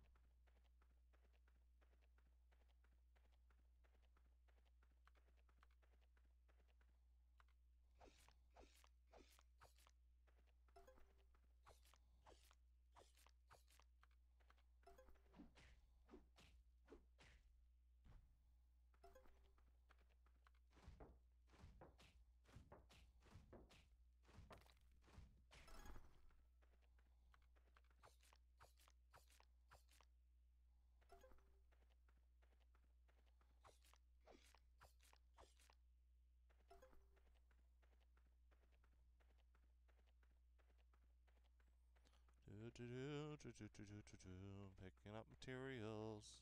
Do do do do do do do do do. Picking up materials.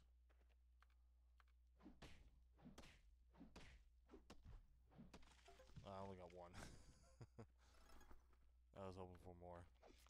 I only got one. I was hoping for more.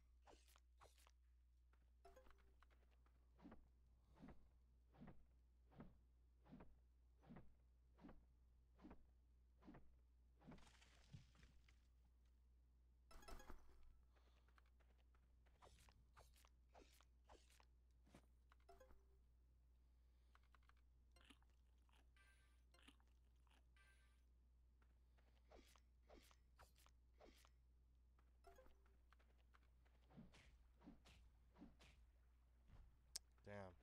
Damn.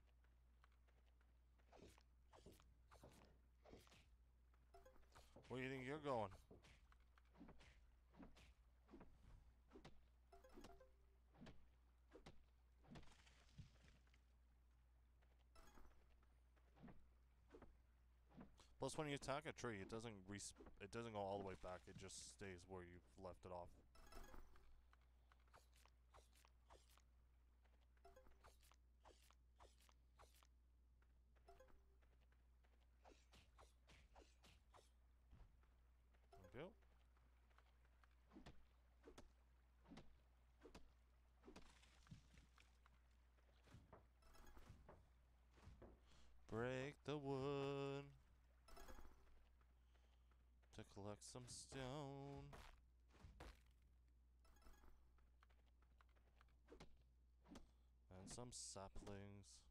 Where do you think you're going? Plus, when you attack a tree, it doesn't res it doesn't go all the way back. It just stays where you've left it off. Thank you. Break the wood to collect some stone. And some saplings.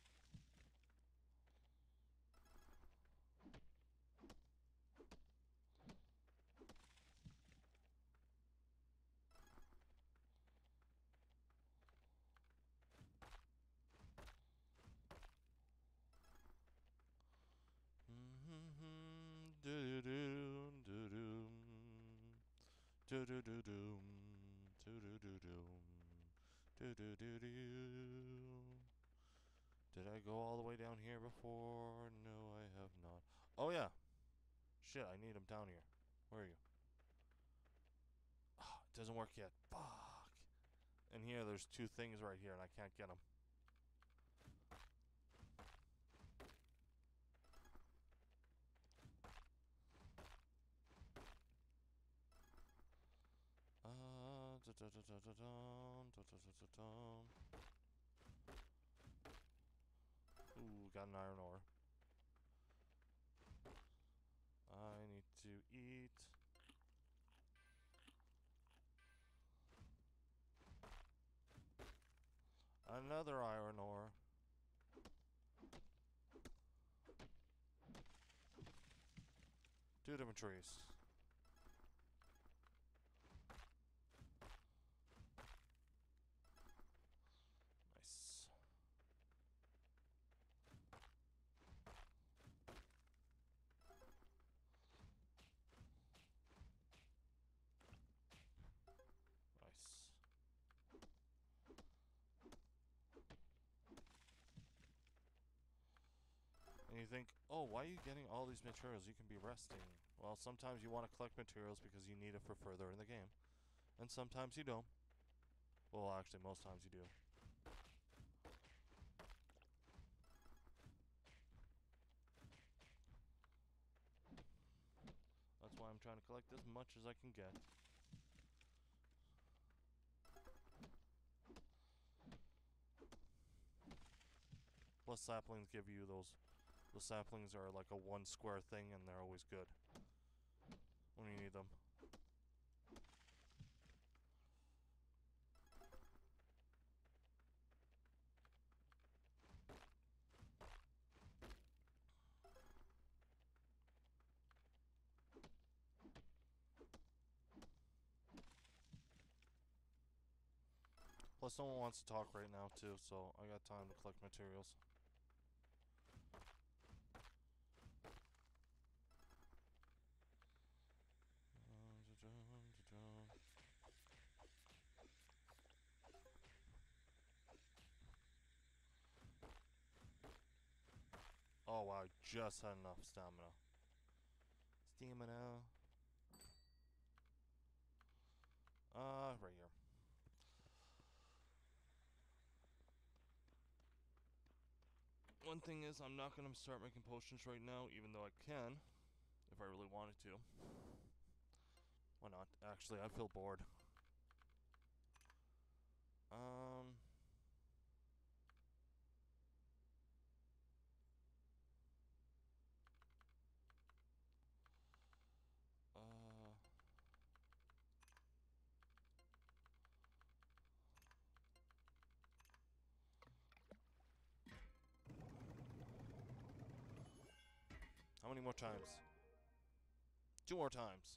Mm-hmm. Do do do do do do do do do do do do do do do. Did I go all the way down here before? No, I have not. Oh yeah. Shit, I need him down here. Where are you? Oh, it doesn't work yet. Fuck. And here, there's two things right here, and I can't get them. Uh, da da da da da da da da da da. Ooh, got an iron ore. I need to eat. Another iron ore. Two different trees. Nice. Nice. And you think, oh, why are you getting all these materials? You can be resting. Well, sometimes you want to collect materials because you need it for further in the game. And sometimes you don't. Well, actually, most times you do. why I'm trying to collect as much as I can get. Plus saplings give you those, those saplings are like a one square thing and they're always good when you need them. Plus no one wants to talk right now too, so I got time to collect materials. Oh wow, I just had enough stamina. Stamina. Uh, right here. One thing is, I'm not gonna start making potions right now, even though I can, if I really wanted to. Why not? Actually, I feel bored. Um... Uh... How many more times? Two more times.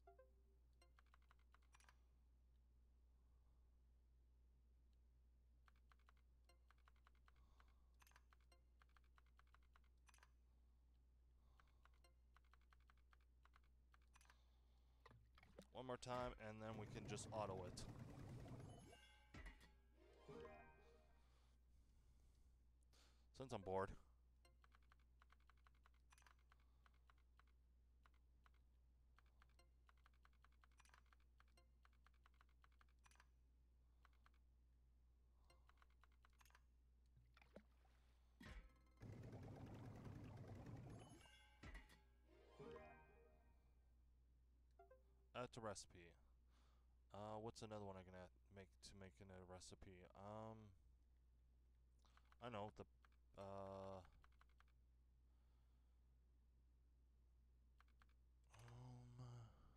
One more time, and then we can just auto it. Since I'm bored. Add to recipe. Uh, what's another one I can add, make to make in a recipe? Um, I know the, uh, um,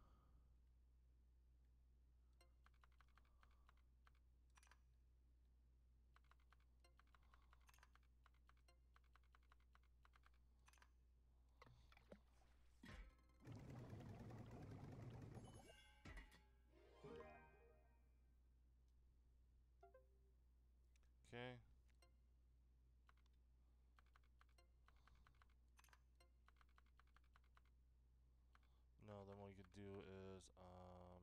okay. No, then what we could do is, um,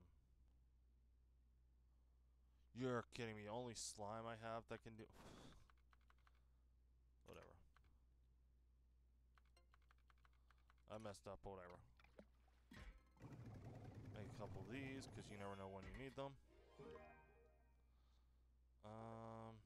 you're kidding me. Only slime I have that can do. Whatever. I messed up. Whatever. Make a couple of these because you never know when you need them. Um.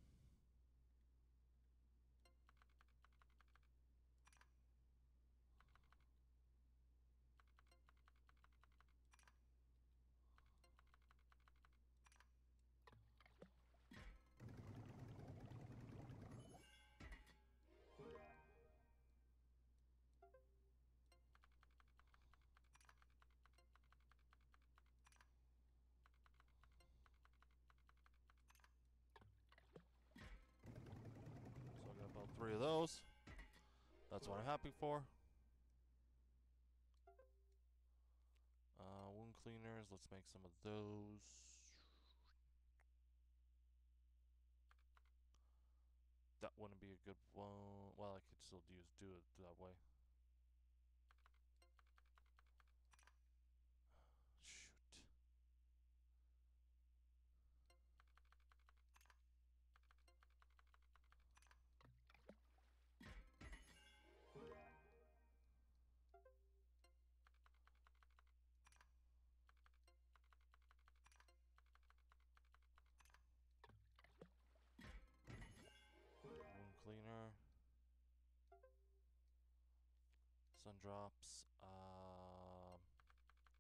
So I got about three of those. That's what I'm happy for. Uh, wound cleaners. Let's make some of those. That wouldn't be a good one. Well, I could still use do it that way. Shoot. Wound cleaner. Sun drops. Um.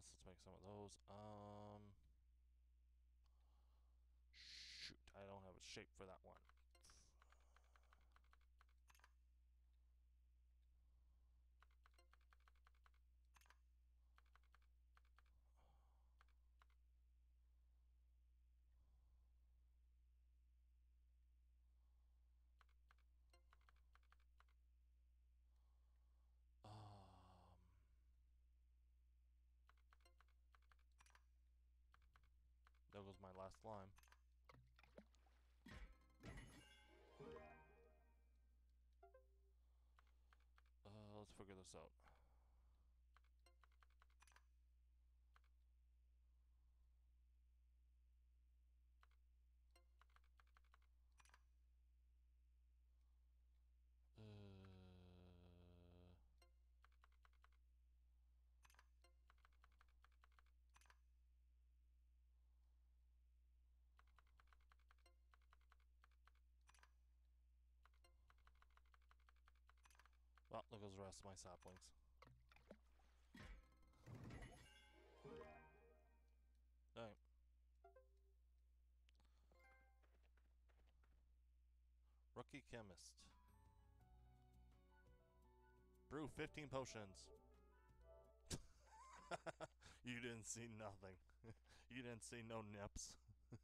Yes, let's make some of those. Um, shoot, I don't have a shape for that one. Um, there goes my last lime. Uh, let's figure this out. Uh, well, there goes the rest of my saplings. Alright. Rookie chemist. Brew fifteen potions. You didn't see nothing. You didn't see no nips.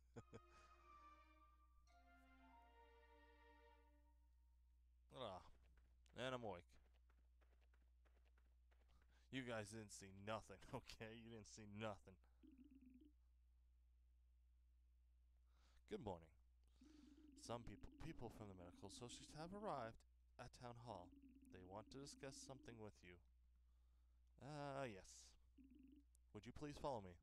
Ah, and I'm awake. You guys didn't see nothing, okay? You didn't see nothing. Good morning. Some people people from the medical associates have arrived at town hall. They want to discuss something with you. Ah, uh, yes. Would you please follow me?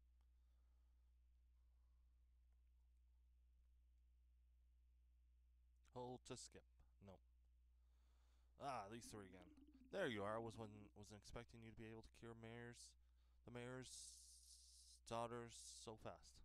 Hold to skip. No. Ah, these three again. There you are. Was one wasn't expecting you to be able to cure mayor's the mayor's daughters so fast.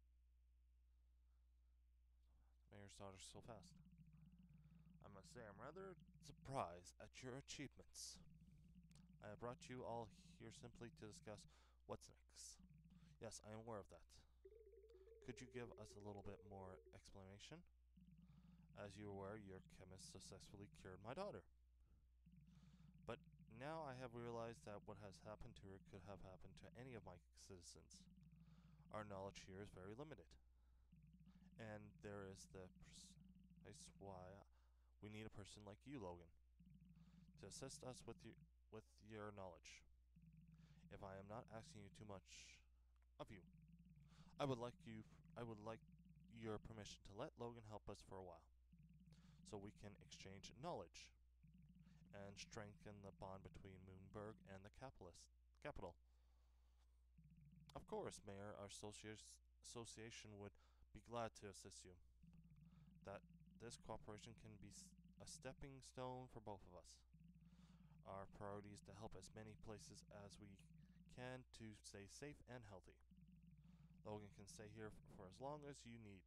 Mayor's daughters so fast. I must say I'm rather surprised at your achievements. I have brought you all here simply to discuss what's next. Yes, I am aware of that. Could you give us a little bit more explanation? As you are aware, your chemist successfully cured my daughter. But now I have realized that what has happened to her could have happened to any of my citizens. Our knowledge here is very limited. And there is the precise why we need a person like you, Logan, to assist us with your, with your knowledge. If I am not asking you too much of you, I would like you I would like your permission to let Logan help us for a while, so we can exchange knowledge and strengthen the bond between Moonburg and the capitalist capital. Of course, Mayor, our association would be glad to assist you. That this cooperation can be a stepping stone for both of us. Our priority is to help as many places as we can to stay safe and healthy. Logan can stay here for as long as you need.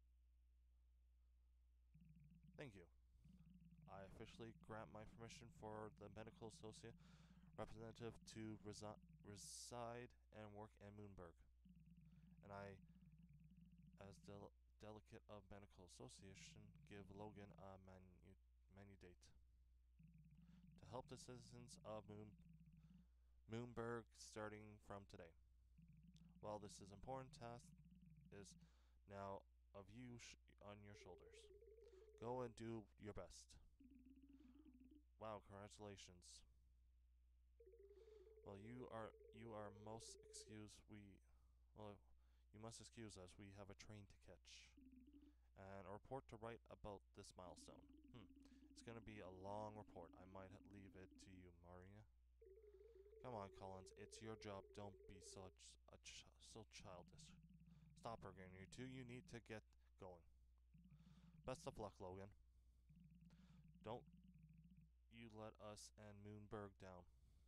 Thank you. I officially grant my permission for the medical associate representative to resi reside and work in Moonburg. And I, as del delegate of medical association, give Logan a manu menu date to help the citizens of Moon Moonburg starting from today. While this is important task is now of you sh on your shoulders. Go and do your best. Wow, congratulations. Well, you are you are most excused. We, well, you must excuse us. We have a train to catch and a report to write about this milestone. Hmm. It's gonna be a long report. I might leave it to you, Maria. Come on, Collins. It's your job. Don't be such a ch so childish. Stop arguing, you two. You need to get going. Best of luck, Logan. Don't you let us and Moonburg down.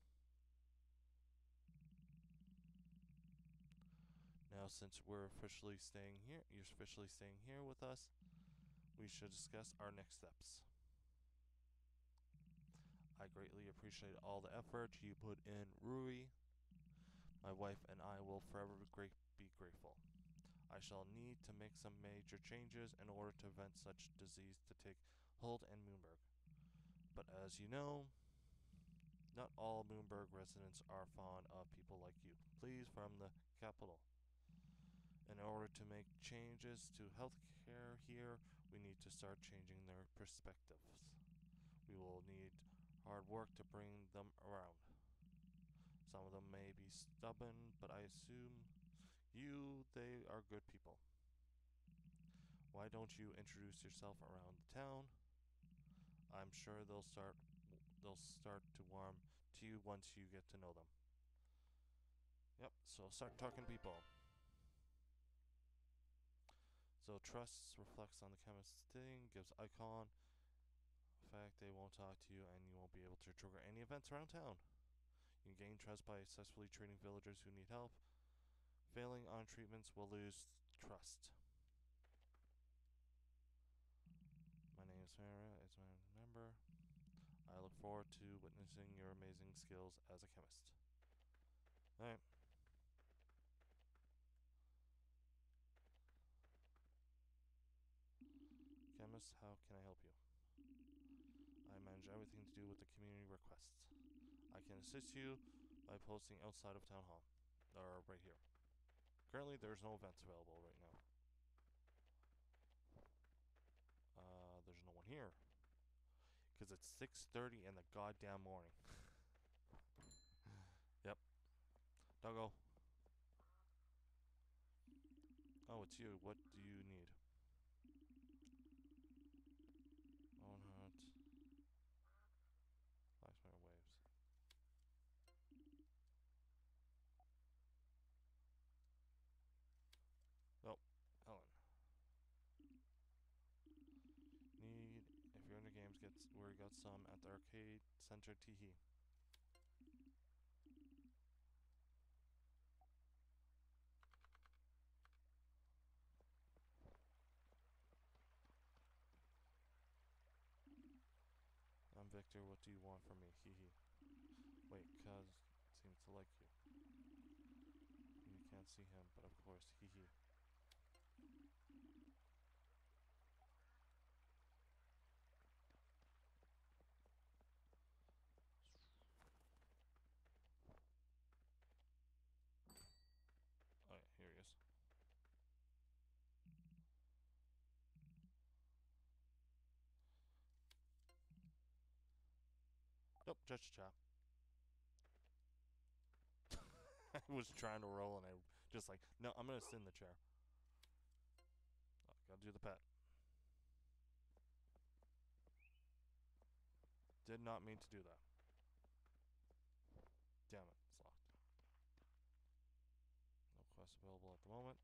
Now, since we're officially staying here, you're officially staying here with us, we should discuss our next steps. I greatly appreciate all the effort you put in, Rui, My wife and I will forever be, gra- be grateful. I shall need to make some major changes in order to prevent such disease to take hold in Moonberg. But as you know, not all Moonberg residents are fond of people like you. Please, from the capital. In order to make changes to healthcare here, we need to start changing their perspectives. We will need hard work to bring them around. Some of them may be stubborn, but I assume you, they are good people. Why don't you introduce yourself around the town? I'm sure they'll start they'll start to warm to you once you get to know them. Yep, so start talking to people. So trust reflects on the chemist's thing, gives icon. In fact, they won't talk to you and you won't be able to trigger any events around town. You can gain trust by successfully treating villagers who need help. Failing on treatments will lose trust. My name is Sarah, it's my number. I look forward to witnessing your amazing skills as a chemist. Alright. Chemist, how can I help you? I manage everything to do with the community requests. I can assist you by posting outside of town hall, or right here. Currently, there's no events available right now. Uh, there's no one here. Because it's six thirty in the goddamn morning. Yep. Doggo. Oh, it's you. What do you need? Bone hut. Flashfire waves. Oh, Helen. Need, if you're into games, get we got some at the arcade center teehee. I'm Victor. What do you want from me? Hee hee. Wait, cuz seems to like you. You can't see him, but of course, hee hee. Oh yeah, here he is. Nope, just a chap. I was trying to roll and I just like, no, I'm gonna sit in the chair. Oh, gotta do the pet. Did not mean to do that. Damn it, it's locked. No quest available at the moment.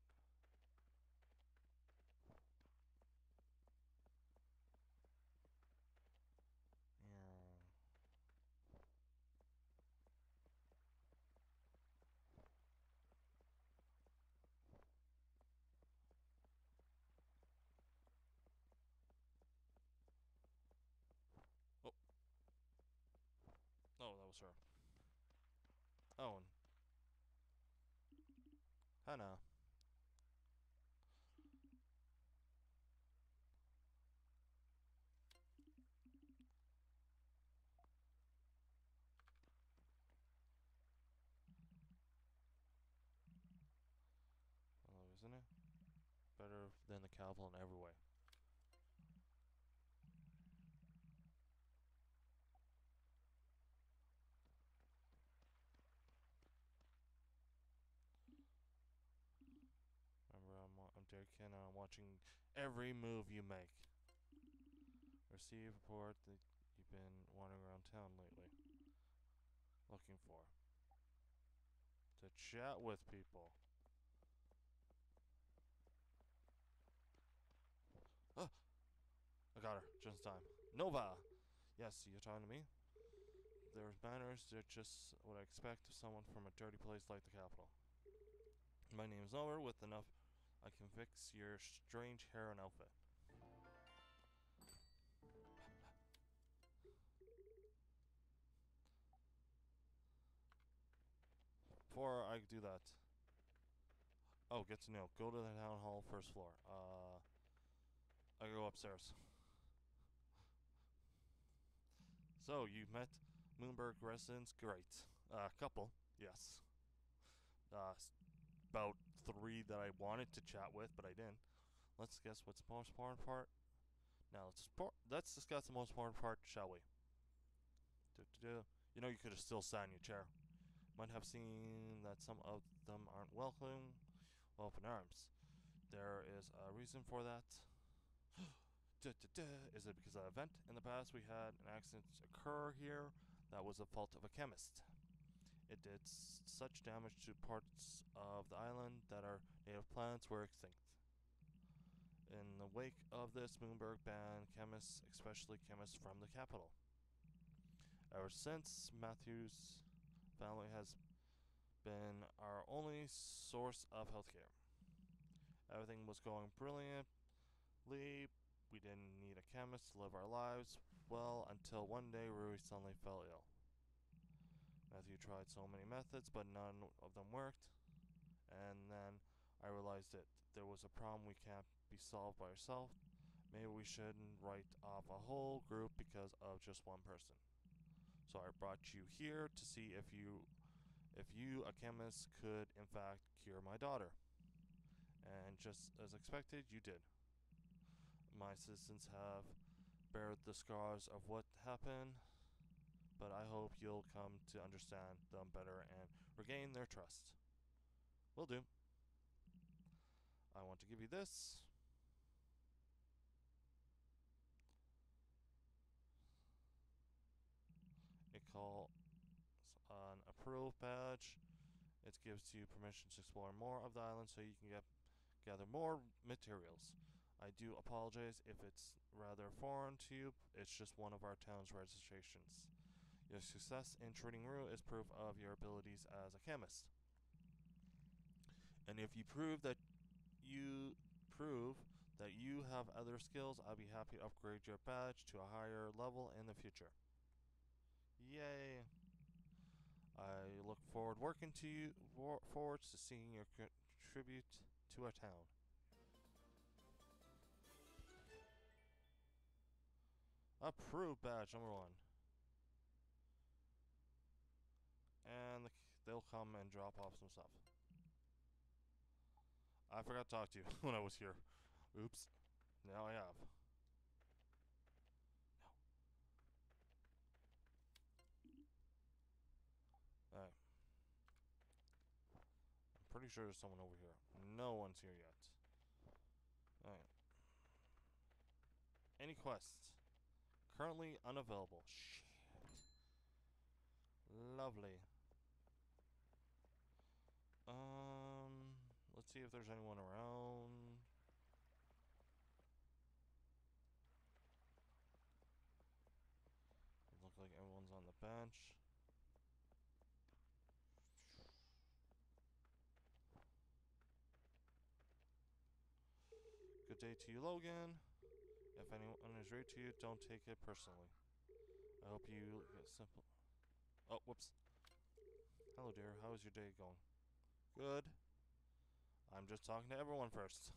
Oh. Oh, that was her. Oh, and Hannah. Hello, isn't it? Better than the capital in every way. Remember, I'm, I'm Derek Ken and I'm watching every move you make. Receive report that you've been wandering around town lately. Looking for. To chat with people. Ah! I got her, just in time. Nova! Yes, you're talking to me? There's manners, they're just what I expect of someone from a dirty place like the capital. My name's Nova, with enough I can fix your strange hair and outfit. before I do that, oh, get to know. Go to the town hall, first floor. Uh, I go upstairs. So you met Moonberg residents, great. Uh, couple, yes. Uh, about three that I wanted to chat with, but I didn't. Let's guess what's the most important part. Now let's let's discuss the most important part, shall we? Do, do, do. You know, you could have still sat in your chair. Might have seen that some of them aren't welcome with open arms. There is a reason for that. Duh, duh, duh. Is it because of an event? In the past, we had an accident occur here that was the fault of a chemist. It did s such damage to parts of the island that our native plants were extinct. In the wake of this, Moonberg banned chemists, especially chemists from the capital. Ever since, Matthew's family has been our only source of healthcare. Everything was going brilliantly. We didn't need a chemist to live our lives well until one day Rui suddenly fell ill. Matthew tried so many methods, but none of them worked. And then I realized that there was a problem we can't be solved by ourselves. Maybe we shouldn't write off a whole group because of just one person. So I brought you here to see if you, if you, a chemist, could in fact cure my daughter. And just as expected, you did. My assistants have bared the scars of what happened, but I hope you'll come to understand them better and regain their trust. Will do. I want to give you this. It calls an approved badge. It gives you permission to explore more of the island so you can get gather more materials. I do apologize if it's rather foreign to you. It's just one of our town's registrations. Your success in treating Rue is proof of your abilities as a chemist. And if you prove that you prove that you have other skills, I'll be happy to upgrade your badge to a higher level in the future. Yay! I look forward working to you forward to seeing your contribute to our town. Approved badge number one. And they'll come and drop off some stuff. I forgot to talk to you when I was here. Oops. Now I have. No. Alright. I'm pretty sure there's someone over here. No one's here yet. Alright. Any quests? Currently unavailable. Shit. Lovely. Um, let's see if there's anyone around. It looks like everyone's on the bench. Good day to you, Logan. If anyone is rude to you, don't take it personally. I hope you get simple. Oh, whoops. Hello, dear. How is your day going? Good. I'm just talking to everyone first.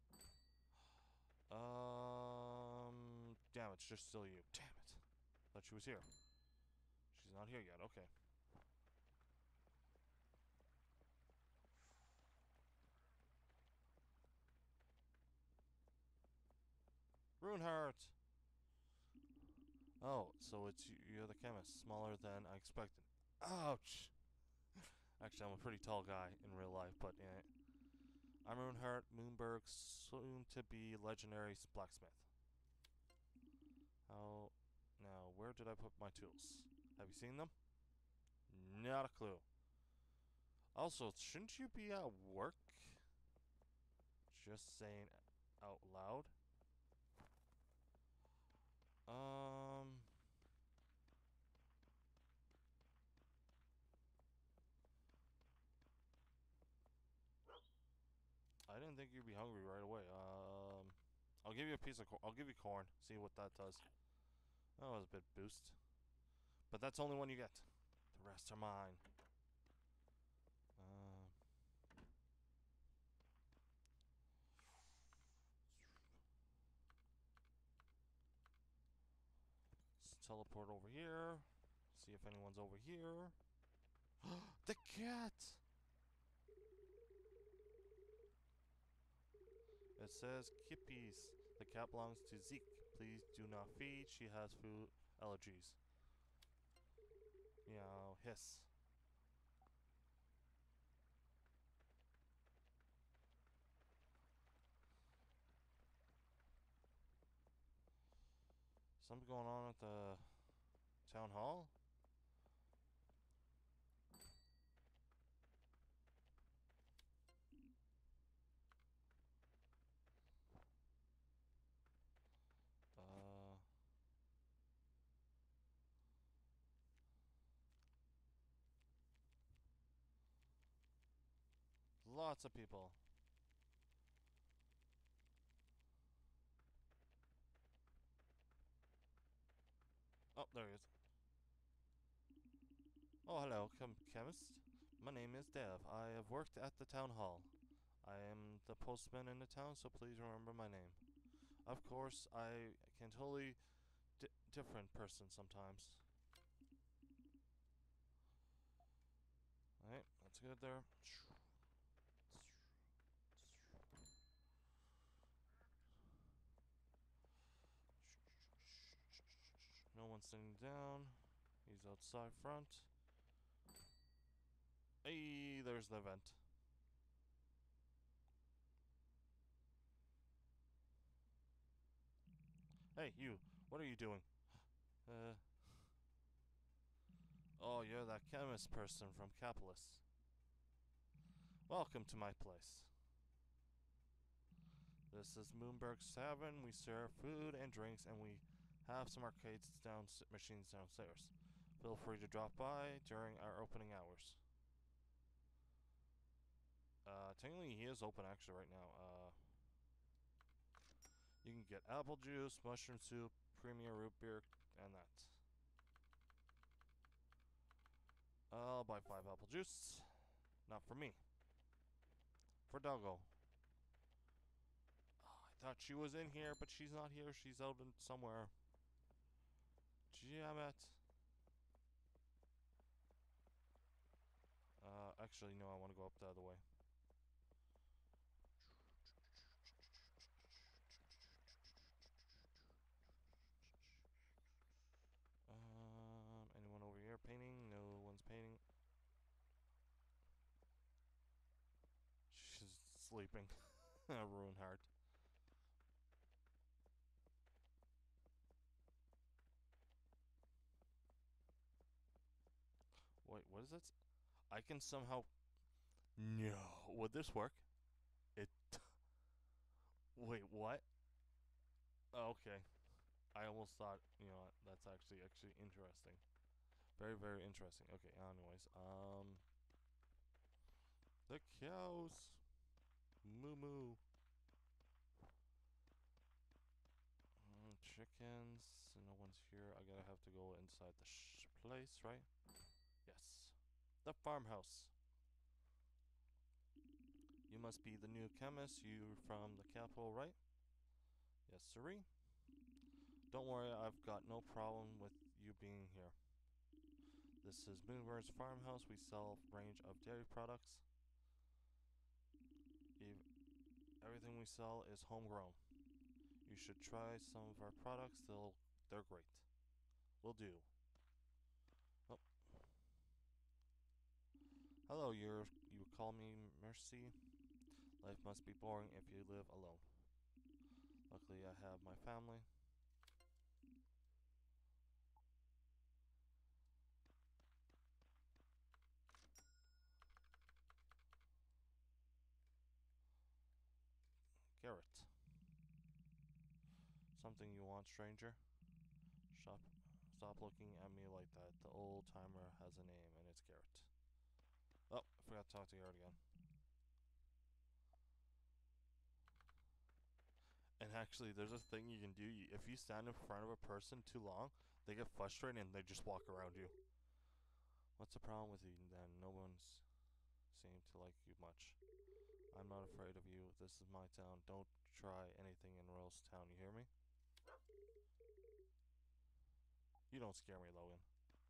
Um, damn, it's just still you. Damn it. Thought she was here. She's not here yet. Okay. Runeheart! Oh, so it's you, you're the chemist. Smaller than I expected. Ouch! Actually, I'm a pretty tall guy in real life, but yeah. I'm Runeheart, Moonberg's soon-to-be legendary blacksmith. How... Now, where did I put my tools? Have you seen them? Not a clue. Also, shouldn't you be at work? Just saying out loud. Um... I didn't think you'd be hungry right away. Um... I'll give you a piece of corn. I'll give you corn. See what that does. That was a bit boost. But that's only one you get. The rest are mine. teleport over here. See if anyone's over here. The cat! It says, Kippies. The cat belongs to Zeke. Please do not feed. She has food allergies. Meow, hiss. Something going on at the town hall? Uh... Lots of people. Oh, there he is. Oh, hello, chem chemist. My name is Dev. I have worked at the town hall. I am the postman in the town, so please remember my name. Of course, I can totally di different person sometimes. Alright, that's good there. No one's sitting down. He's outside front. Hey, there's the vent. Hey, you. What are you doing? Uh. Oh, you're that chemist person from Capolis. Welcome to my place. This is Moonberg's Tavern. We serve food and drinks, and we have some arcades down machines downstairs. Feel free to drop by during our opening hours. Uh, technically he is open actually right now. Uh, you can get apple juice, mushroom soup, premier root beer, and that. I'll buy five apple juice. Not for me. For Doggo. Oh, I thought she was in here, but she's not here. She's out in somewhere. Damn it. Uh, actually, no, I want to go up the other way. Um, anyone over here painting? No one's painting. She's sleeping. A ruined heart. Wait, what is it? I can somehow... No. Would this work? It... Wait, what? Oh, okay. I almost thought, you know, that's actually, actually interesting. Very, very interesting. Okay, anyways, um... the cows! Moo moo. Mm, chickens. No one's here. I gotta have to go inside the sh place, right? Yes. The farmhouse. You must be the new chemist. You from the capital, right? Yes, sirree. Don't worry, I've got no problem with you being here. This is Moonbird's farmhouse. We sell a range of dairy products. Ev everything we sell is homegrown. You should try some of our products. They'll, they're great. Will do. Oh. Hello, you're, you call me Mercy? Life must be boring if you live alone. Luckily, I have my family. Garrett. Something you want, stranger? Shop. Stop looking at me like that. The old timer has a name, and it's Garrett. Oh, I forgot to talk to Garrett again. And actually, there's a thing you can do. If you stand in front of a person too long, they get frustrated and they just walk around you. What's the problem with you then? No one's seemed to like you much. I'm not afraid of you. This is my town. Don't try anything in Rose Town. You hear me? You don't scare me, Logan.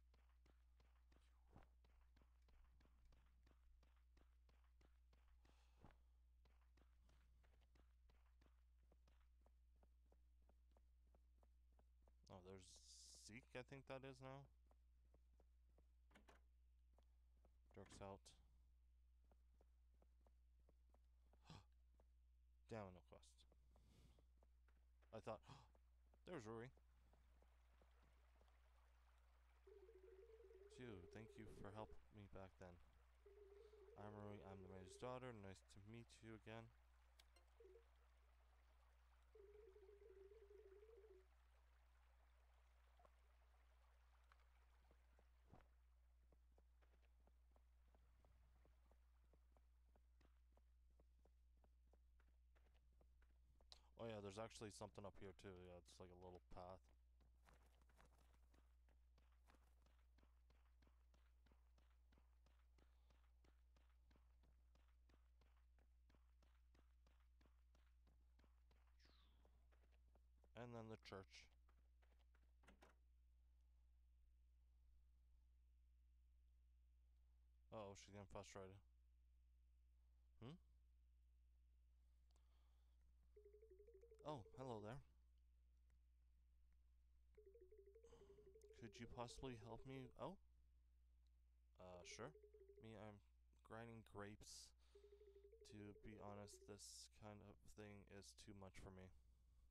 Oh, there's Zeke, I think that is now. Dirk's out. Damn, no quest. I thought, there's Rory. Phew, thank you for helping me back then. I'm Rory, I'm the mayor's daughter. Nice to meet you again. Oh yeah, there's actually something up here too. Yeah, it's like a little path. And then the church. Uh oh, she's getting frustrated. Hmm? Oh, hello there. Could you possibly help me out? Uh, sure. Me, I'm grinding grapes. To be honest, this kind of thing is too much for me.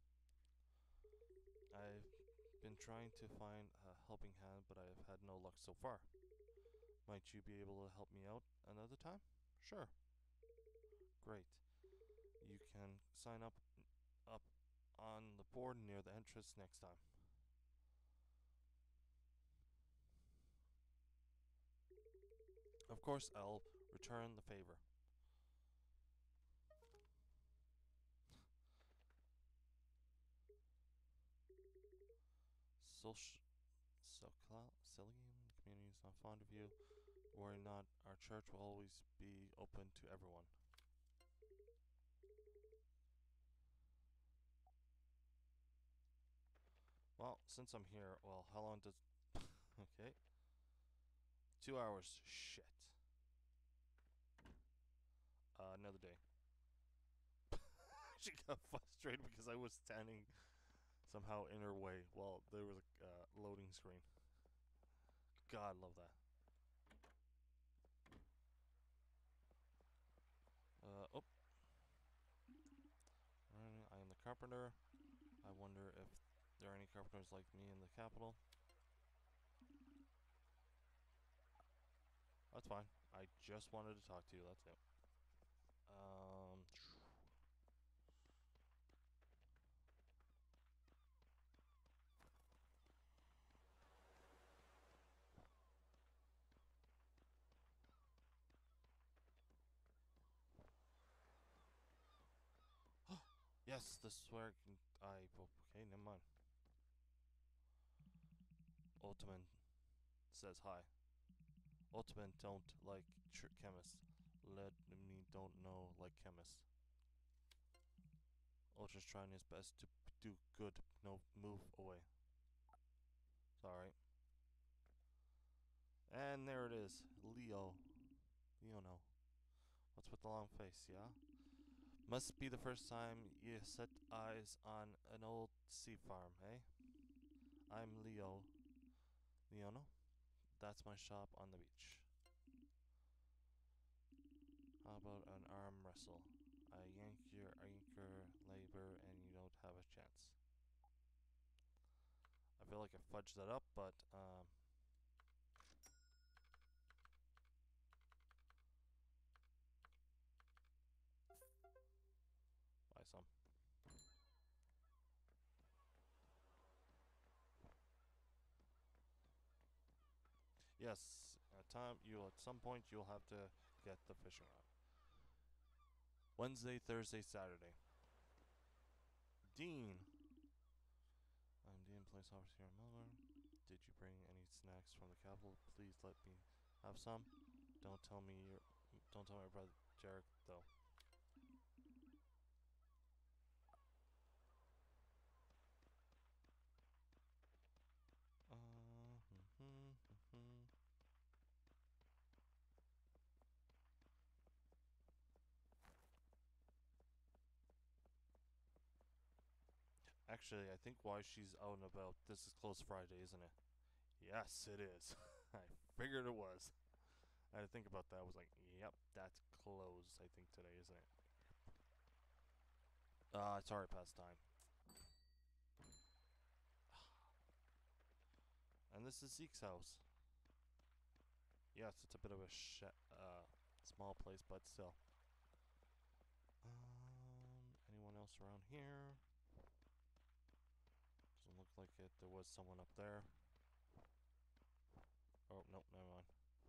I've been trying to find a helping hand, but I have had no luck so far. Might you be able to help me out another time? Sure. Great. You can sign up up on the board near the entrance next time. Of course, I'll return the favor. Social Cillian community is not fond of you. Worry not, our church will always be open to everyone. Well, since I'm here, well, how long does... okay. Two hours. Shit. Uh, another day. She got frustrated because I was standing somehow in her way while there was a uh, loading screen. God, love that. Uh, oh. I am the carpenter. I wonder if there are any carpenters like me in the capital. That's fine. I just wanted to talk to you, that's it. Um... yes, this is where I can... I... Okay, never mind. Ultimate says hi. Ultimate don't like chemists. Let me don't know like chemists. Ultra's trying his best to do good. No, move away. Sorry. And there it is. Leo. Leono. What's with the long face, yeah? Must be the first time you set eyes on an old sea farm, eh? I'm Leo. Leono? That's my shop on the beach. How about an arm wrestle? I yank your anchor labor and you don't have a chance. I feel like I fudged that up, but um buy some. Yes, at time you at some point you'll have to get the fishing rod. Wednesday, Thursday, Saturday. Dean. I'm Dean, police officer here in Melbourne. Did you bring any snacks from the capital? Please let me have some. Don't tell me your don't tell my brother Jarek though. Uh Actually, I think why she's out and about, this is closed Friday, isn't it? Yes, it is. I figured it was. I had to think about that. I was like, yep, that's closed, I think, today, isn't it? Uh, it's already past time. And this is Zeke's house. Yes, it's a bit of a sh uh, small place, but still. Um, anyone else around here? Doesn't look like it. There was someone up there. Oh, nope, never mind.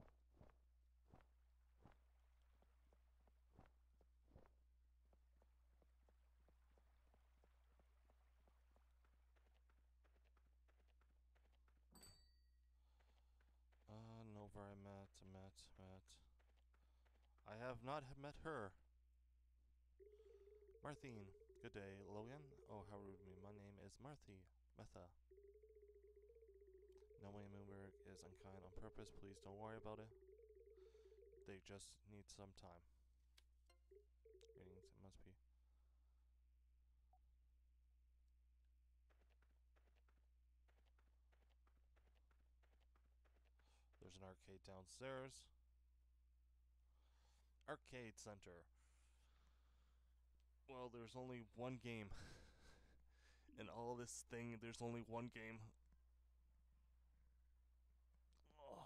Uh, no, very met, met, met. I have not met her. Marthine, good day, Logan. Oh, how rude of me. My name is Marthy. Metha. Knowing Moonberg is unkind on purpose. Please don't worry about it. They just need some time. Greetings, it must be. There's an arcade downstairs. Arcade center. Well, there's only one game. In all this thing, there's only one game. Oh.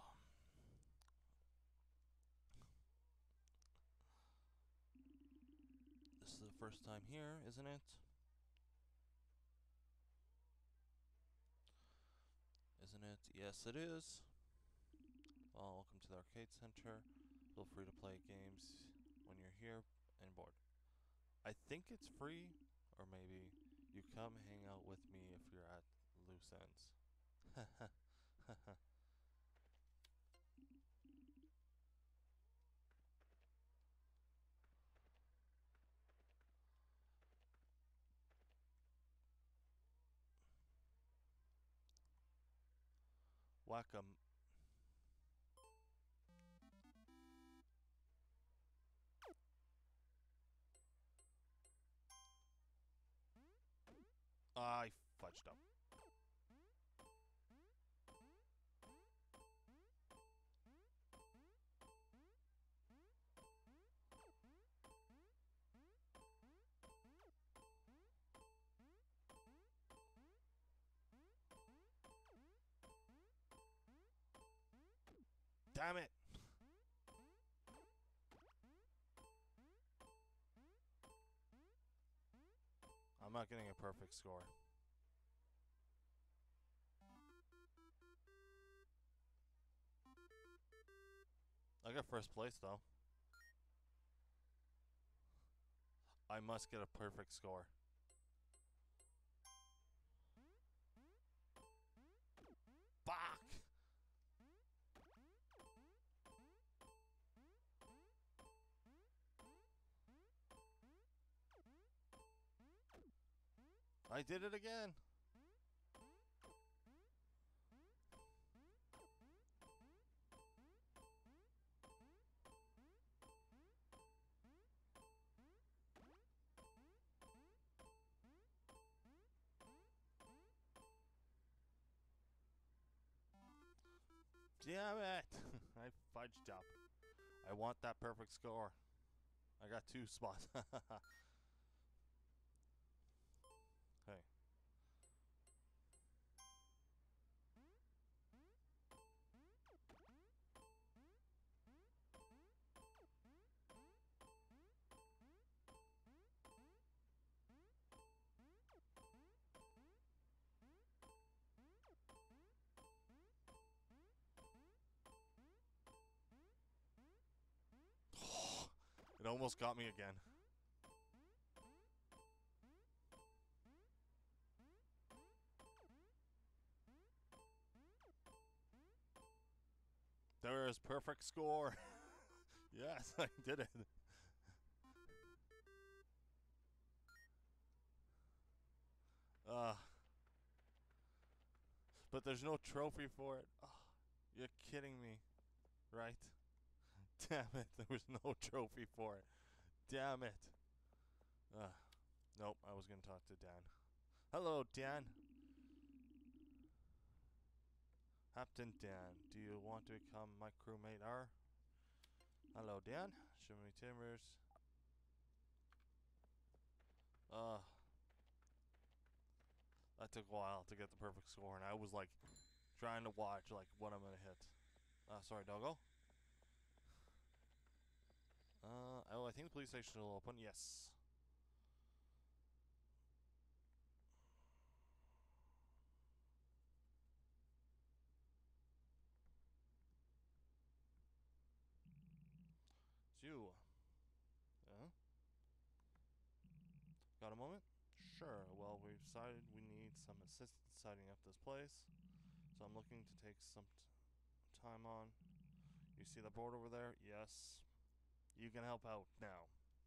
This is the first time here, isn't it? Isn't it? Yes, it is. Well, welcome to the arcade center. Feel free to play games when you're here and bored. I think it's free, or maybe you come hang out with me if you're at loose ends. Welcome. I fudged up. Damn it! I'm not getting a perfect score. I got first place though. I must get a perfect score. Fuck! I did it again! Damn it! I fudged up. I want that perfect score. I got two spots. Hey. It almost got me again. There is perfect score. Yes, I did it. Uh, but there's no trophy for it. Oh, you're kidding me, right? Damn it, there was no trophy for it. Damn it. Uh, nope, I was going to talk to Dan. Hello, Dan. Captain Dan, do you want to become my crewmate R? Hello, Dan. Show me timbers. Uh, that took a while to get the perfect score, and I was like trying to watch like what I'm gonna hit. Uh, sorry, doggo. Uh, oh, I think the police station will open. Yes. It's you. Yeah. Got a moment? Sure. Well, we've decided we need some assistance setting up this place, so I'm looking to take some t time on. You see the board over there? Yes. You can help out now.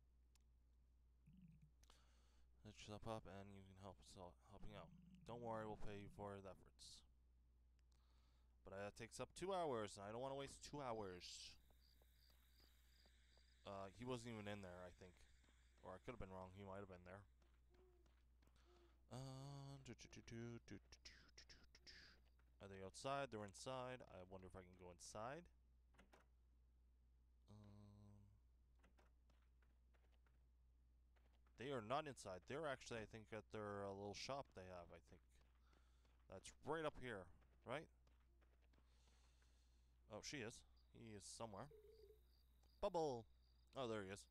Let's step up and you can help us out, helping out. Don't worry, we'll pay you for his efforts. But uh, that takes up two hours, and I don't want to waste two hours. Uh, he wasn't even in there, I think. Or I could have been wrong, he might have been there. Uh, do, do, do, do, do, do, do, do. Are they outside? They're inside. I wonder if I can go inside. Um, they are not inside. They're actually, I think, at their uh, little shop they have, I think. That's right up here, right? Oh, she is. He is somewhere. Bubble! Oh, there he is.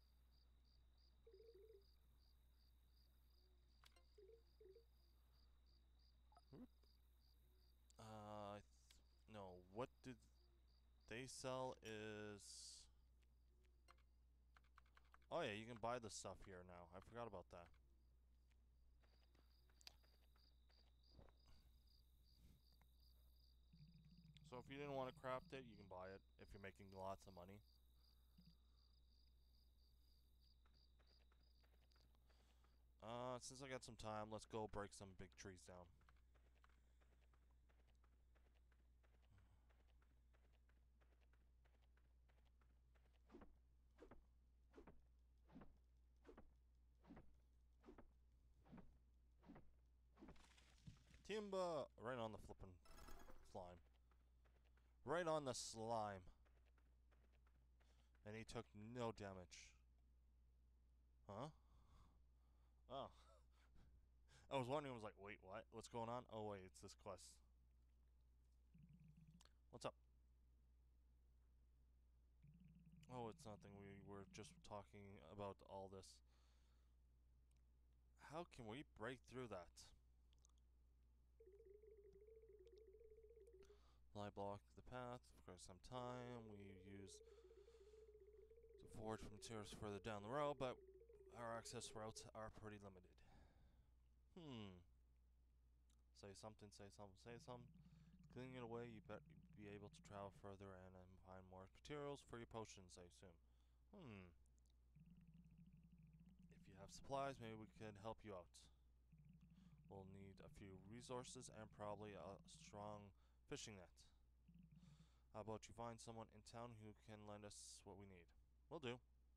Uh, no, what did they sell is... Oh yeah, you can buy the stuff here now. I forgot about that. So if you didn't want to craft it, you can buy it if you're making lots of money. Uh, since I got some time, let's go break some big trees down. Timber! Right on the flippin' slime. Right on the slime. And he took no damage. Huh? Oh. I was wondering, I was like, wait, what? What's going on? Oh, wait, it's this quest. What's up? Oh, it's nothing. We were just talking about all this. How can we break through that? Lie block the path for some time. We use the forge from materials further down the road, but our access routes are pretty limited. Hmm. Say something, say something, say something. Cleaning it away, you bet you'd be able to travel further and um, find more materials for your potions, I assume. Hmm. If you have supplies, maybe we could help you out. We'll need a few resources and probably a strong fishing net. How about you find someone in town who can lend us what we need? Will do.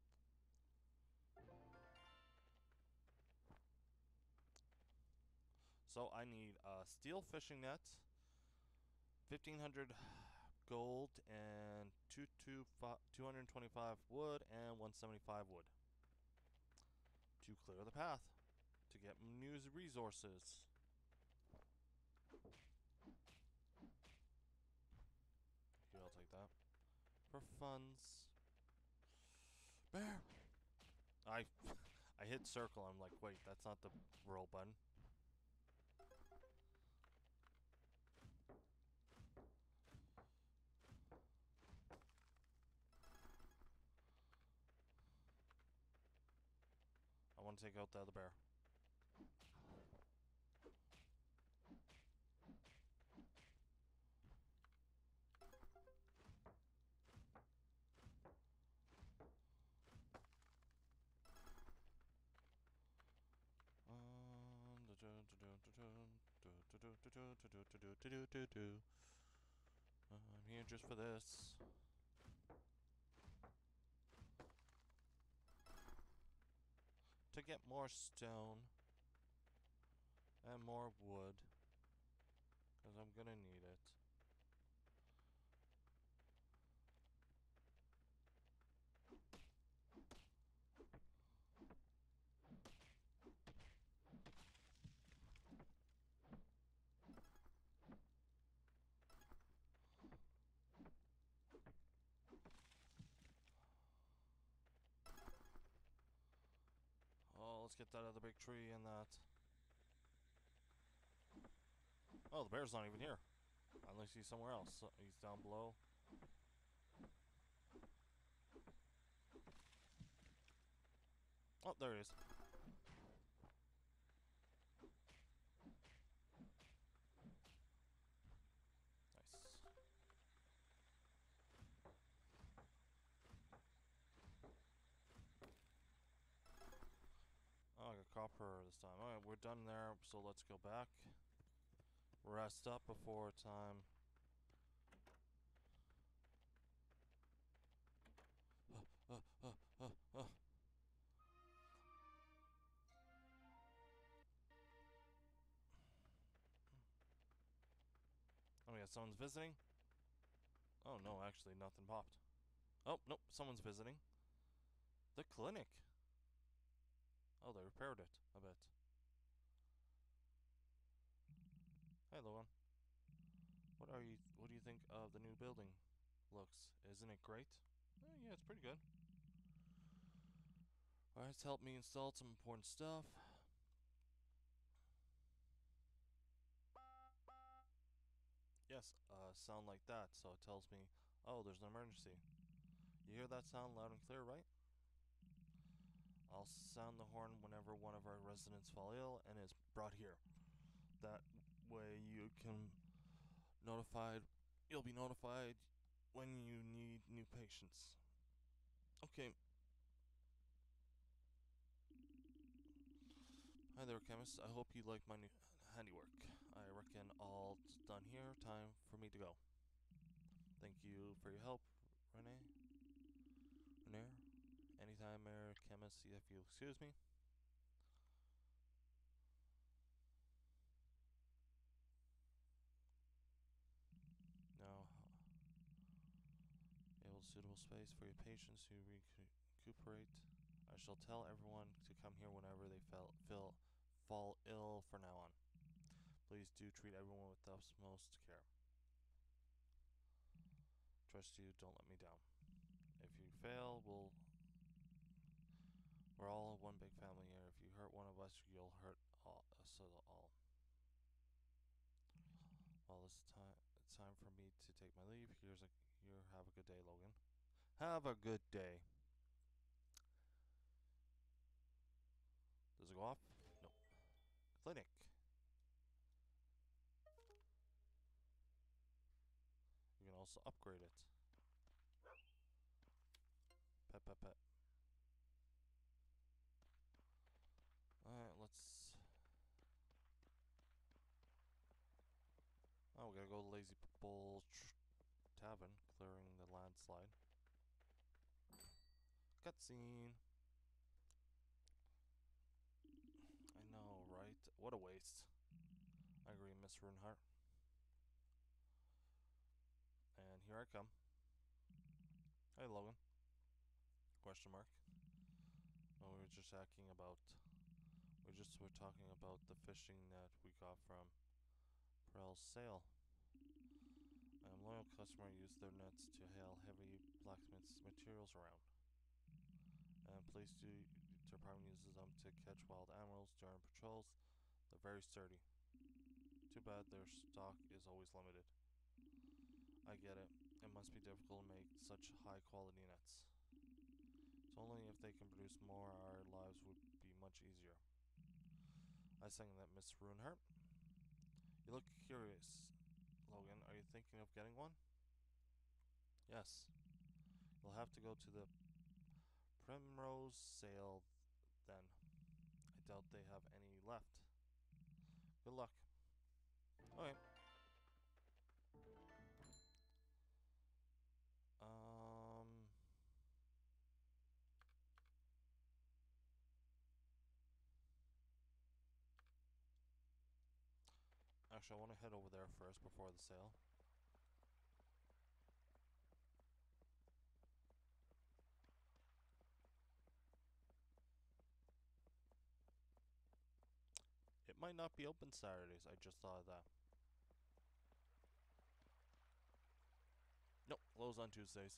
So I need a steel fishing net, fifteen hundred gold, and two, two, two hundred twenty-five wood, and one hundred seventy-five wood. To clear the path. To get new resources. Here, I'll take that. For funds. Bear! I I hit circle, I'm like, wait, that's not the roll button. I want to take out the other bear. I'm here just for this. To get more stone. more wood, because I'm gonna need it. Oh, let's get that other big tree and that. Oh, the bear's not even here. Unless he's somewhere else. So he's down below. Oh, there he is. Nice. Oh, I got copper this time. Alright, we're done there, so let's go back. Rest up before time. Uh, uh, uh, uh, uh. Oh yeah, someone's visiting? Oh no, actually nothing popped. Oh, nope, someone's visiting. The clinic. Oh, they repaired it a bit. Hey, Luan. What are you? What do you think of the new building? Looks, isn't it great? Oh, yeah, it's pretty good. Alright, it's helped me install some important stuff. Yes, uh, sound like that, so it tells me, oh, there's an emergency. You hear that sound loud and clear, right? I'll sound the horn whenever one of our residents fall ill and is brought here. That way you can notified, you'll be notified when you need new patients. Okay. Hi there, chemist. I hope you like my new handiwork. I reckon all done here. Time for me to go. Thank you for your help, Renee. Renee? Anytime, Mayor Chemist, if you excuse me. Now, able suitable space for your patients who recuperate. I shall tell everyone to come here whenever they fell, feel, fall ill from now on. Please do treat everyone with the utmost care. Trust you, don't let me down. If you fail, we'll... We're all one big family here. If you hurt one of us, you'll hurt all, us all. Well, it's time. It's time for me to take my leave. Here's a. Here, have a good day, Logan. Have a good day. Does it go off? No. Clinic. You can also upgrade it. Pet, pet, pet. Alright, let's... Oh, we gotta go to Lazy Bull Tavern, clearing the landslide. Cutscene. I know, right? What a waste. I agree, Miss Runehart. And here I come. Hey, Logan. Question mark. Oh, we were just talking about... We just were talking about the fishing net we got from Prell's sale. I am a loyal customer. Use their nets to hail heavy blacksmith's materials around. And please do. Department uses them to catch wild animals during patrols. They're very sturdy. Too bad their stock is always limited. I get it. It must be difficult to make such high quality nets. It's only if they can produce more, our lives would be much easier. I second that, Miss Runehart. You look curious, Logan. Are you thinking of getting one? Yes. You'll have to go to the Primrose sale then. I doubt they have any left. Good luck. Okay. Um... Actually, I want to head over there first before the sale. It might not be open Saturdays, I just thought of that. Nope, closed on Tuesdays.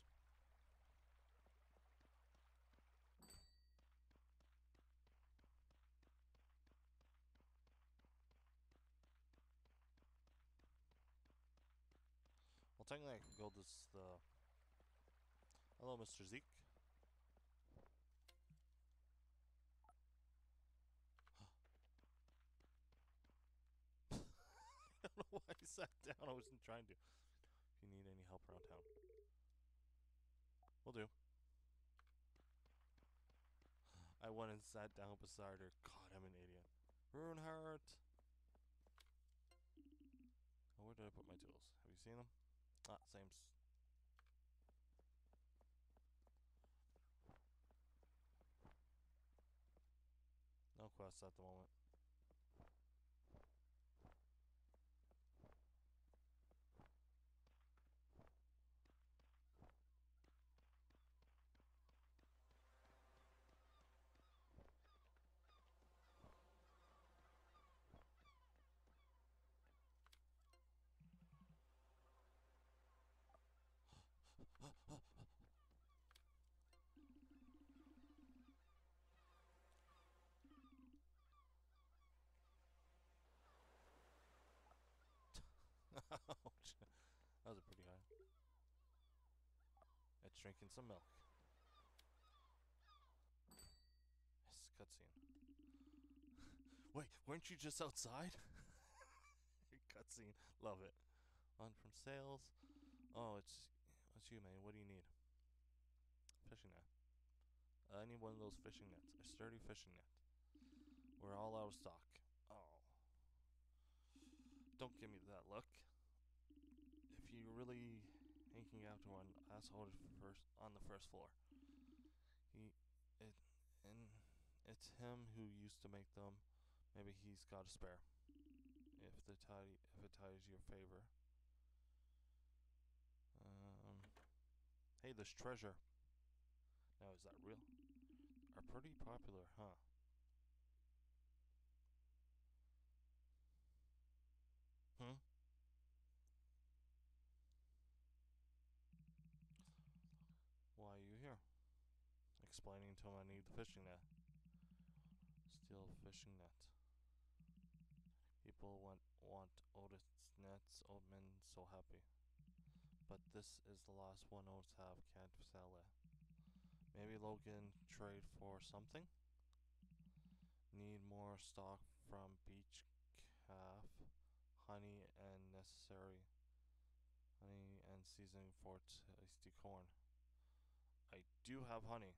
Well, technically I could go this the... Hello, Mister Zeke. I don't know why I sat down, I wasn't trying to. If you need any help around town. Will do. I went and sat down beside her. God, I'm an idiot. Runeheart! Oh, where did I put my tools? Have you seen them? Ah, same. S no quests at the moment. Ouch. That was a pretty high. It's drinking some milk. Yes, cutscene. Wait, weren't you just outside? Cutscene. Love it. On from sales. Oh, it's it's you, man. What do you need? Fishing net. I need one of those fishing nets. A sturdy fishing net. We're all out of stock. Oh. Don't give me that look. If you're really hanging out to one, ask Otis first on the first floor. He, it, and it's him who used to make them. Maybe he's got a spare. If the tie, if it ties your favor. Um. Hey, there's treasure. Now, is that real? Are pretty popular, huh? Hmm? Why are you here? Explaining to him I need the fishing net. Steel fishing net. People want want Otis nets. Oatman so happy. But this is the last one Otis have. Can't sell it. Maybe Logan trade for something? Need more stock from beach calf. Honey and necessary. Honey and seasoning for tasty corn. I do have honey.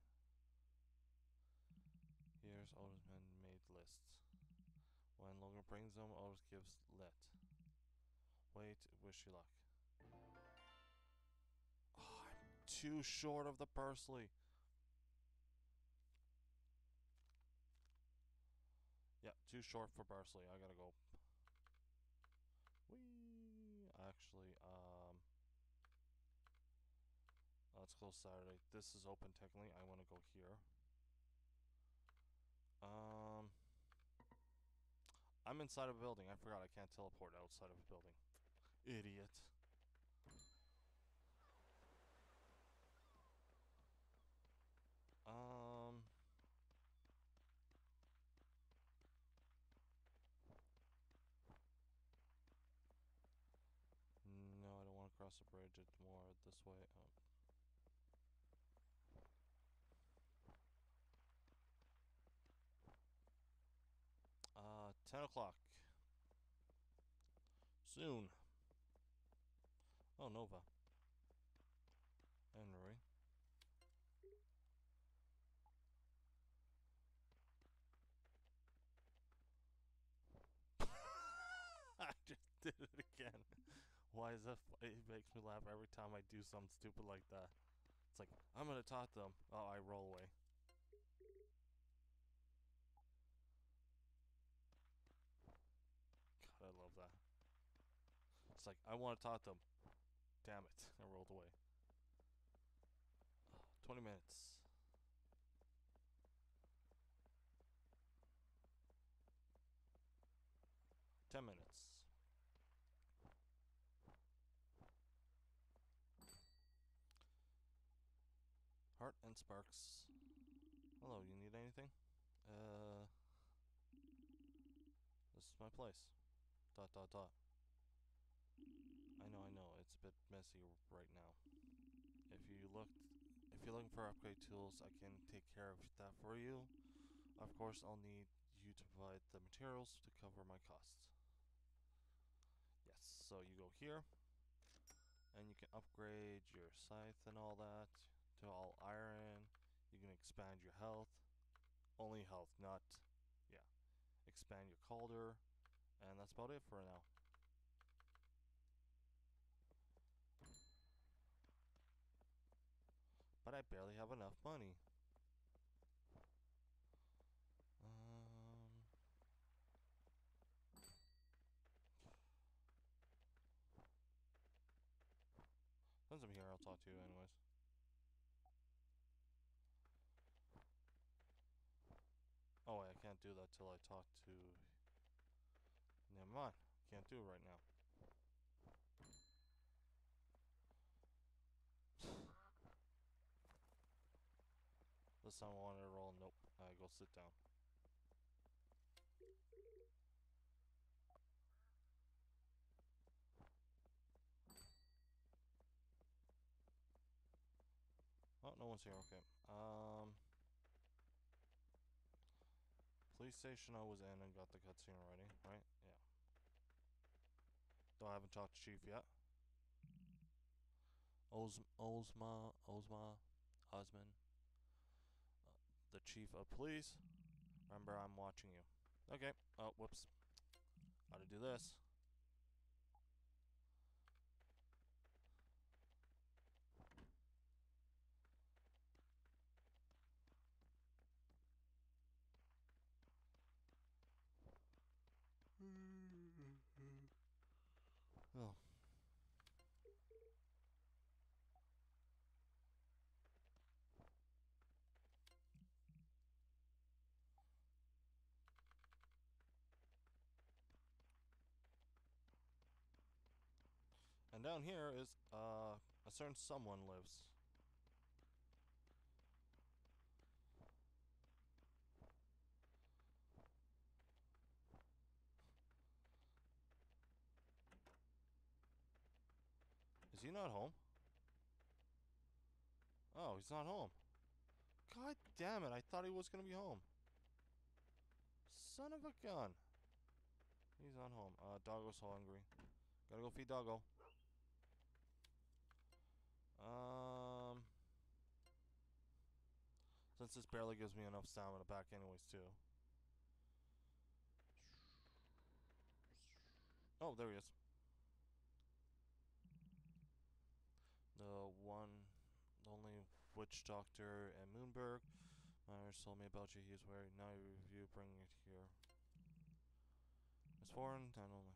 Here's Otis made lists. When Logan brings them, Otis gives lit. Wait, wish you luck. Oh, I'm too short of the parsley. Yeah, too short for parsley. I gotta go. Whee! Actually, um, let's close Saturday. This is open technically. I want to go here. Um, I'm inside of a building. I forgot I can't teleport outside of a building. Idiot. Um. No, I don't want to cross the bridge. It's more this way. Um, uh, ten o'clock. Soon. Oh, Nova. And Roy. I just did it again. Why is that? It makes me laugh every time I do something stupid like that. It's like, I'm gonna talk to them. Oh, I roll away. God, I love that. It's like, I want to talk to him. Damn it. I rolled away. twenty minutes. ten minutes. Heart and Sparks. Hello, you need anything? Uh, this is my place. Dot dot dot. I know, I know, it's a bit messy right now. If you looked, if you're looking for upgrade tools, I can take care of that for you. Of course, I'll need you to provide the materials to cover my costs. Yes, so you go here, and you can upgrade your scythe and all that to all iron. You can expand your health. Only health, not, yeah. Expand your calder, and that's about it for now. But I barely have enough money. Um, since I'm here, I'll talk to you anyways. Oh wait, I can't do that till I talk to... Never mind. Can't do it right now. This time I wanted to roll. Nope. I go sit down. Oh, no one's here. Okay. Um... Police station I was in and got the cutscene already, right? Yeah. Though I haven't talked to Chief yet. Oz Ozma, Ozma, Osman, uh, the Chief of Police. Remember, I'm watching you. Okay. Oh, whoops. How to do this? Oh. And down here is, uh, a certain someone lives. Is he not home? Oh, he's not home. God damn it, I thought he was gonna be home. Son of a gun. He's not home. Uh, Doggo's hungry. Gotta go feed Doggo. Um... Since this barely gives me enough stamina back anyways, too. Oh, there he is. The one, the only witch doctor at Moonberg. Myers told me about you. He's worried. Now you review, bring it here. It's foreign, and only.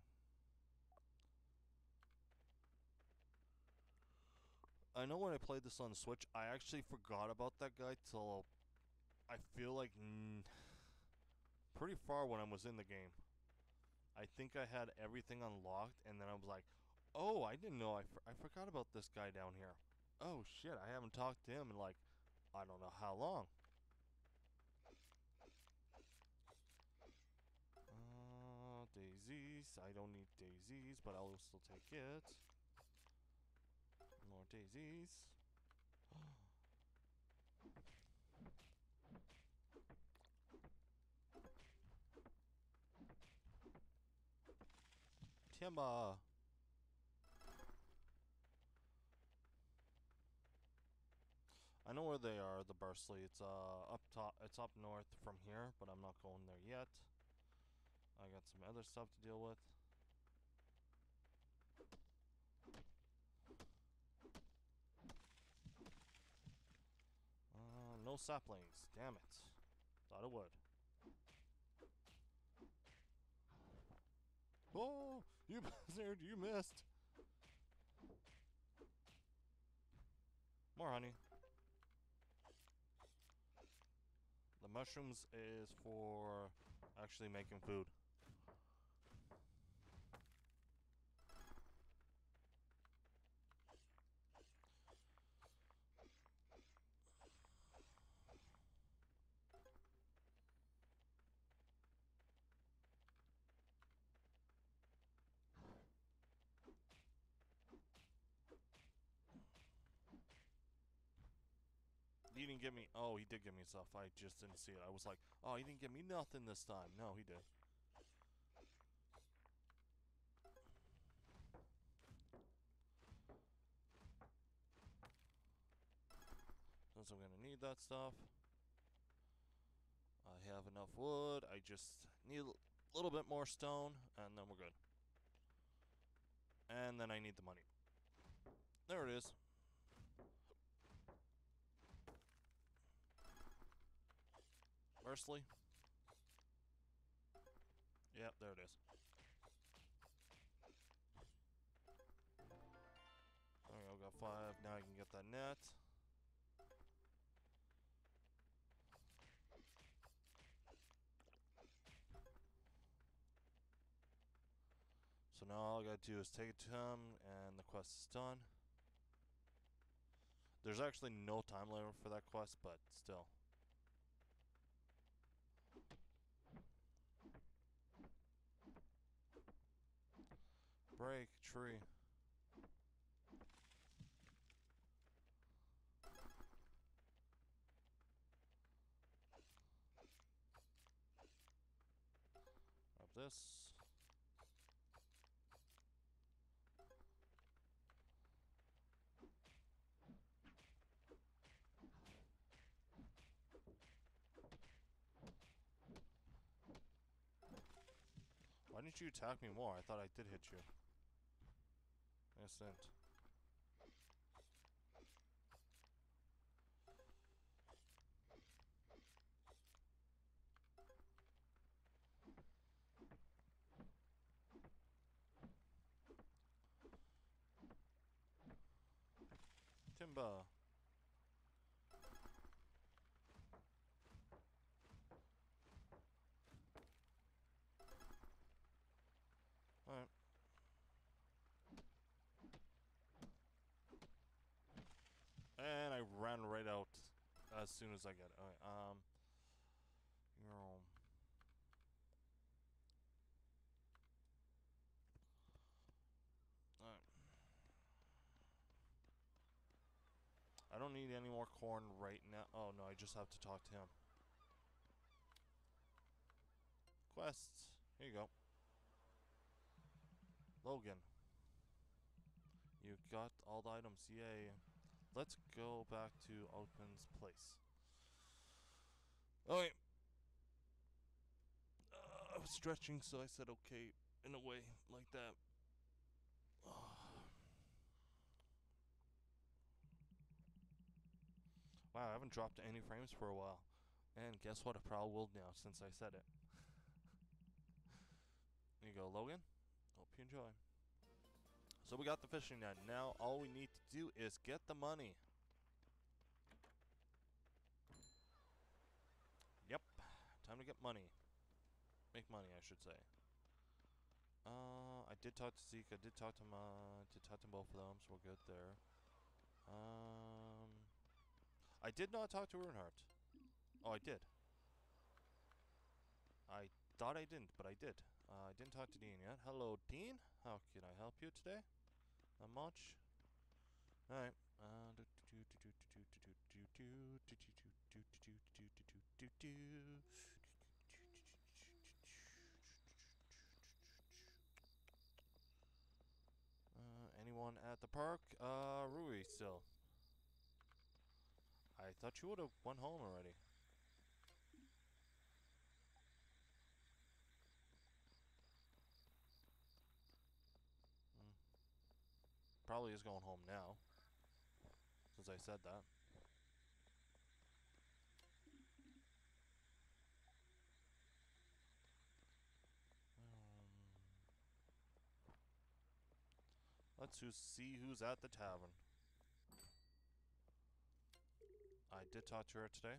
I know when I played this on the Switch, I actually forgot about that guy till I feel like mm, pretty far when I was in the game. I think I had everything unlocked, and then I was like, oh, I didn't know. I, for I forgot about this guy down here. Oh, shit, I haven't talked to him in, like, I don't know how long. Uh, daisies. I don't need daisies, but I'll still take it. More daisies. Timber. I know where they are, the Bursley. It's uh up top. It's up north from here, but I'm not going there yet. I got some other stuff to deal with. Uh, no saplings. Damn it. Thought it would. Oh, you bastard! You missed. More honey. The mushrooms is for actually making food. He didn't give me... Oh, he did give me stuff. I just didn't see it. I was like, oh, he didn't give me nothing this time. No, he did. Since I'm gonna need that stuff. I have enough wood. I just need a little bit more stone, and then we're good. And then I need the money. There it is. Firstly. Yep, there it is. There we go, got five. Now I can get that net. So now all I gotta do is take it to him, and the quest is done. There's actually no time limit for that quest, but still. Break tree. Grab this. Why didn't you attack me more? I thought I did hit you. Innocent. Timber. Alright. And I ran right out as soon as I get it. Alright, um... You're home. Alright. I don't need any more corn right now. Oh, no, I just have to talk to him. Quests. Here you go. Logan. You got all the items. Yay. Let's go back to Open's place. Alright. Uh, I was stretching, so I said okay in a way like that. Wow, I haven't dropped any frames for a while. And guess what? I probably will now since I said it. There you go, Logan. Hope you enjoy. So we got the fishing net. Now all we need to do is get the money. Yep. Time to get money. Make money, I should say. Uh, I did talk to Zeke. I did talk to my, uh, did talk to both of them, so we're good there. Um, I did not talk to Earnhardt. Oh, I did. I thought I didn't, but I did. Uh, I didn't talk to Dean yet. Hello, Dean. How can I help you today? Not much. All right. Uh, do do do do do do do do do do do do do do do do. Uh, anyone at the park? Uh, Rui still. I thought you would have went home already. Mm. Probably is going home now. Since I said that. Um, let's who see who's at the tavern. I did talk to her today.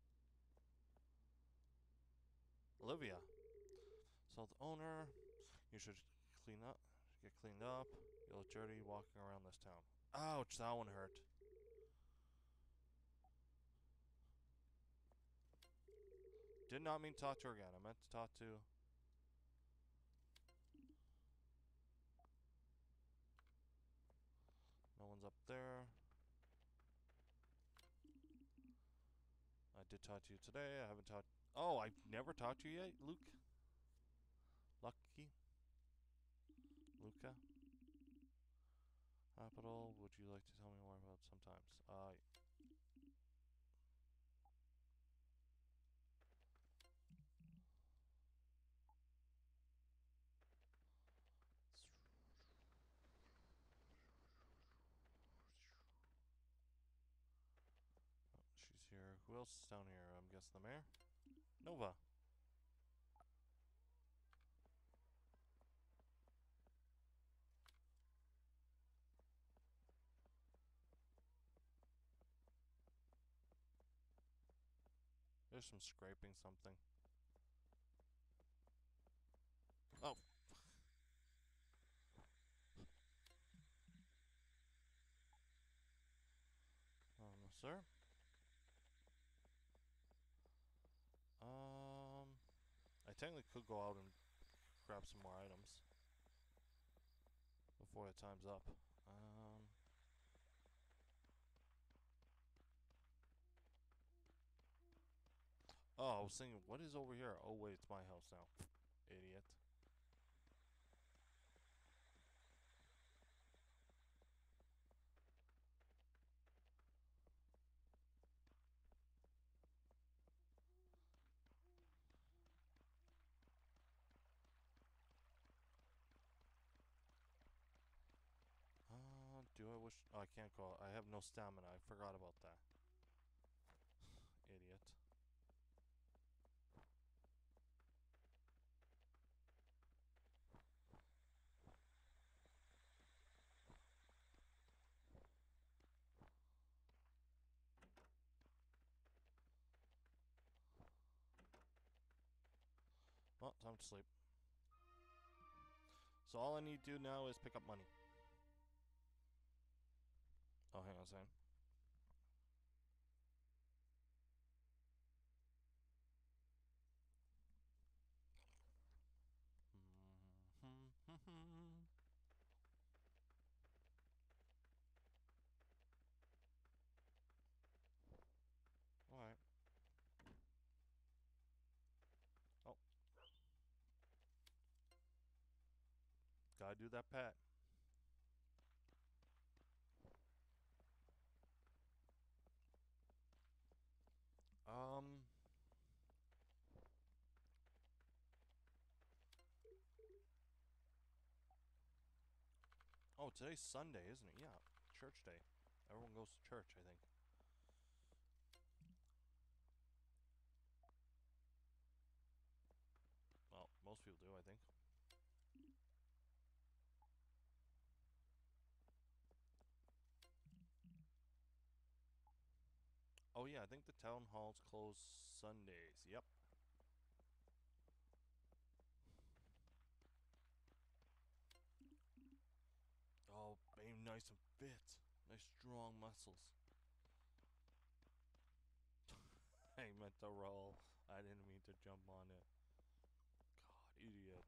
Olivia. So the owner, you should clean up, get cleaned up. You look dirty walking around this town. Ouch, that one hurt. Did not mean to talk to her again. I meant to talk to... No one's up there. I did talk to you today. I haven't talked... Oh, I've never talked to you yet, Luke? Lucky? Luca? Capital, would you like to tell me more about sometimes? Uh... Oh, she's here. Who else is down here? I'm guessing the mayor? Nova. There's some scraping something. Oh. Oh, no, sir. Um, I technically could go out and grab some more items before the time's up. Um, oh, I was thinking, what is over here? Oh, wait, it's my house now. Idiot. Uh, do I wish... Oh, I can't go. I have no stamina. I forgot about that. Idiot. Well, time to sleep. So all I need to do now is pick up money. Oh, hang on a second. Alright. Oh. Gotta do that pat. Um... Oh, today's Sunday, isn't it? Yeah, church day. Everyone goes to church, I think. Well, most people do, I think. Oh yeah, I think the town hall's closed Sundays. Yep. Oh, babe, nice and fit. Nice strong muscles. I meant to roll. I didn't mean to jump on it. God, idiot.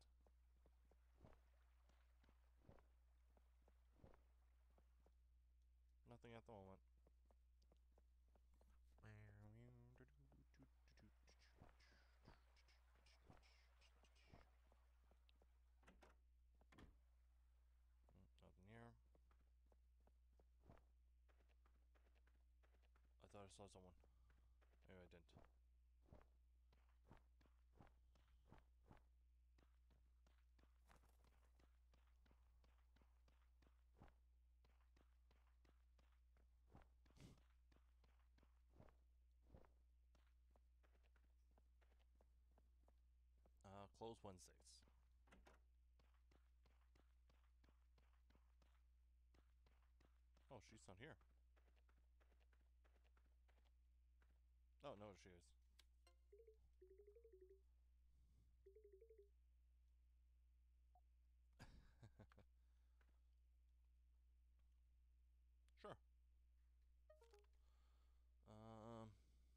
Nothing at the moment. Nothing here. I thought I saw someone. Maybe I didn't. Uh, closed Wednesdays. Oh, she's not here. she is. Sure. Um.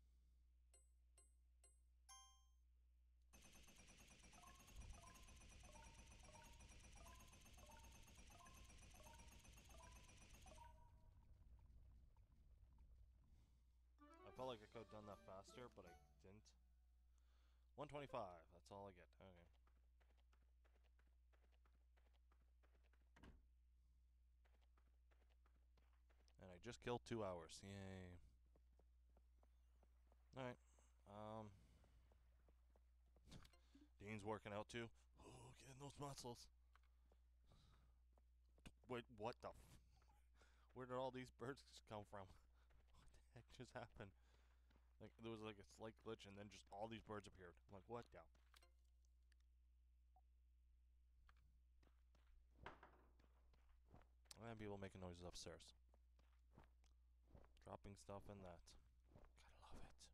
I felt like I could have done that faster, but I didn't. one twenty-five. That's all I get. Okay. And I just killed two hours. Yay. Alright. Um. Dean's working out too. Oh, getting those muscles. Wait, what the f- Where did all these birds come from? What the heck just happened? Like, there was like a slight glitch and then just all these birds appeared. I'm like, what the? And people making noises upstairs. Dropping stuff in that. Gotta love it.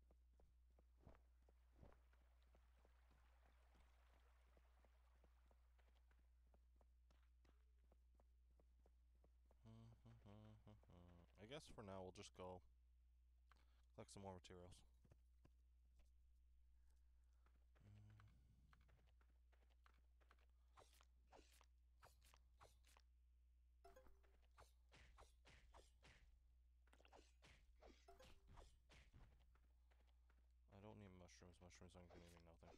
I guess for now we'll just go collect some more materials. I don't need mushrooms. Mushrooms aren't gonna do nothing.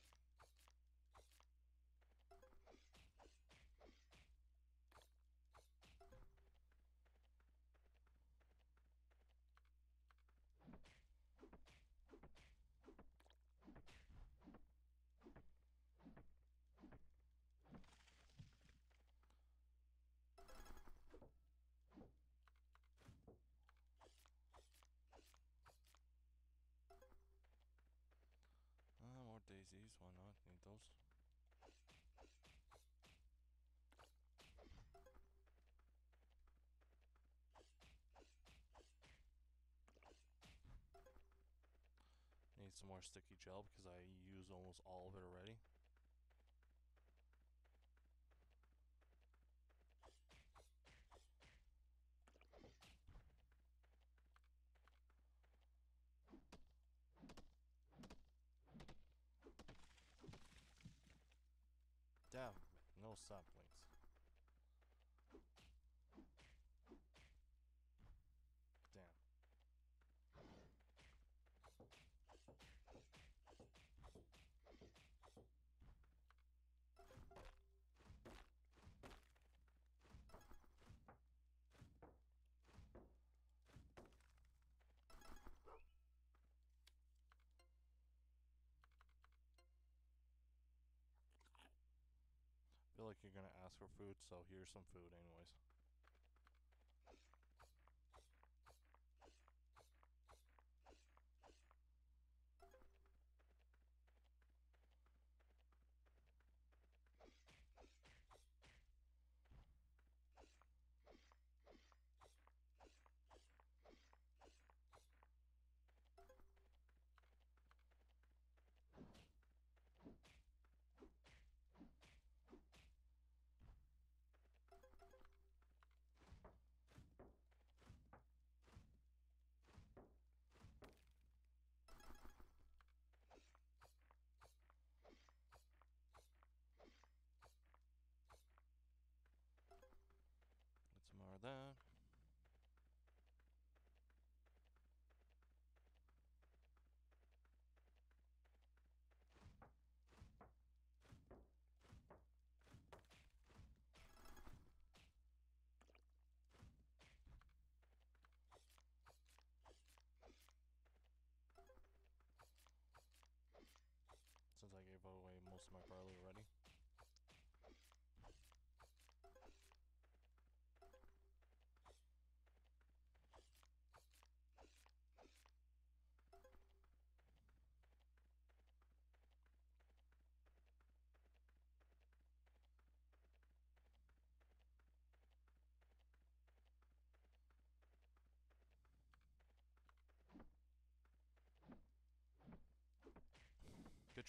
Uh, more daisies. Why not? Need those. Need some more sticky gel because I use almost all of it already. Damn, no saplings. Damn. I feel like you're gonna ask for food, so here's some food anyways. Get some more of that. Since I gave away most of my barley already.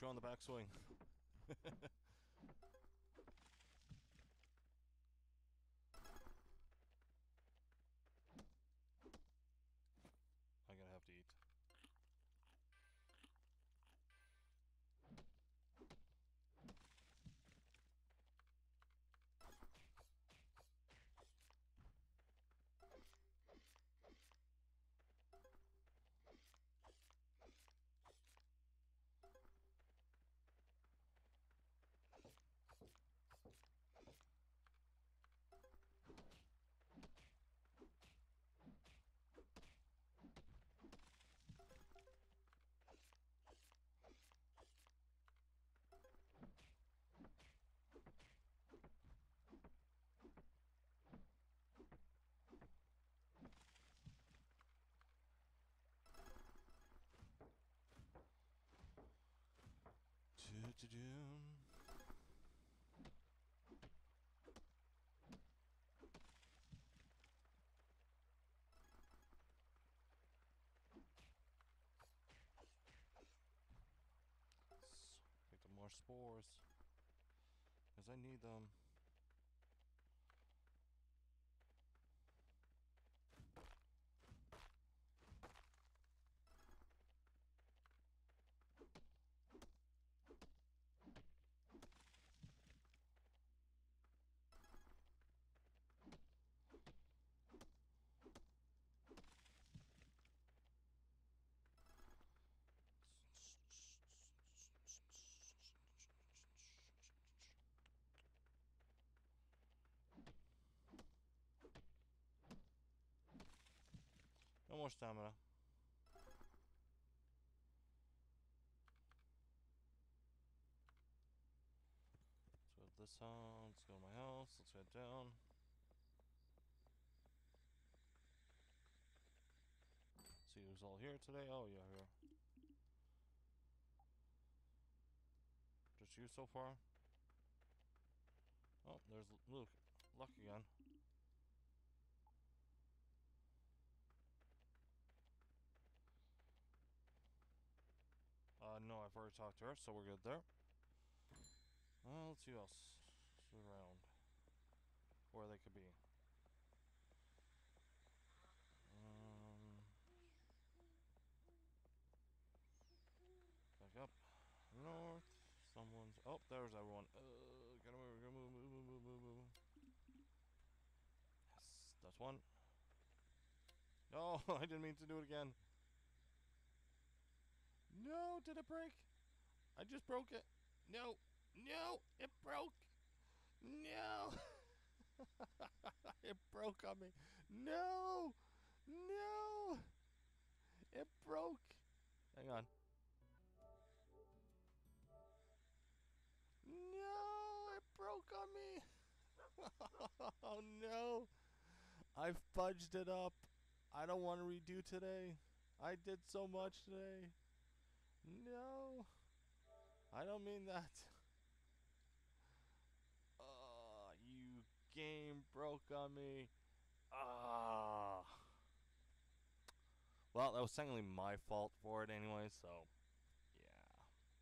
you on the backswing. I'm gonna have to eat. Do-do-do. Pick up more spores. Because I need them. No more stamina. So this house, let's go to my house, let's head down. See who's all here today. Oh yeah, here. Just you so far? Oh, there's Luke. Luck again. Uh, no, I've already talked to her, so we're good there. Uh, let's see who else is around. Where they could be. Um, back up. North. Someone's... Oh, there's everyone. Uh, gotta move, gotta move, move, move, move, move, move. Yes, that's one. No, I didn't mean to do it again. No, did it break? I just broke it. No, no, it broke. No. It broke on me. No, no. It broke. Hang on. No, it broke on me. Oh no. I fudged it up. I don't want to redo today. I did so much today. No. I don't mean that. Oh, you game broke on me. Ah. Well, that was technically my fault for it anyway, so yeah.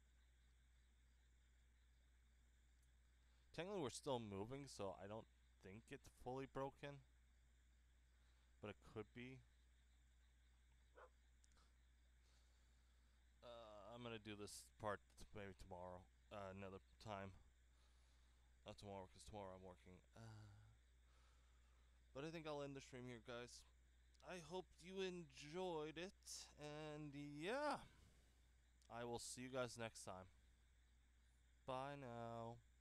Technically we're still moving, so I don't think it's fully broken. But it could be. Uh, I'm gonna do this part maybe tomorrow. Uh, another time. Not tomorrow, because tomorrow I'm working. Uh, but I think I'll end the stream here, guys. I hope you enjoyed it. And yeah. I will see you guys next time. Bye now.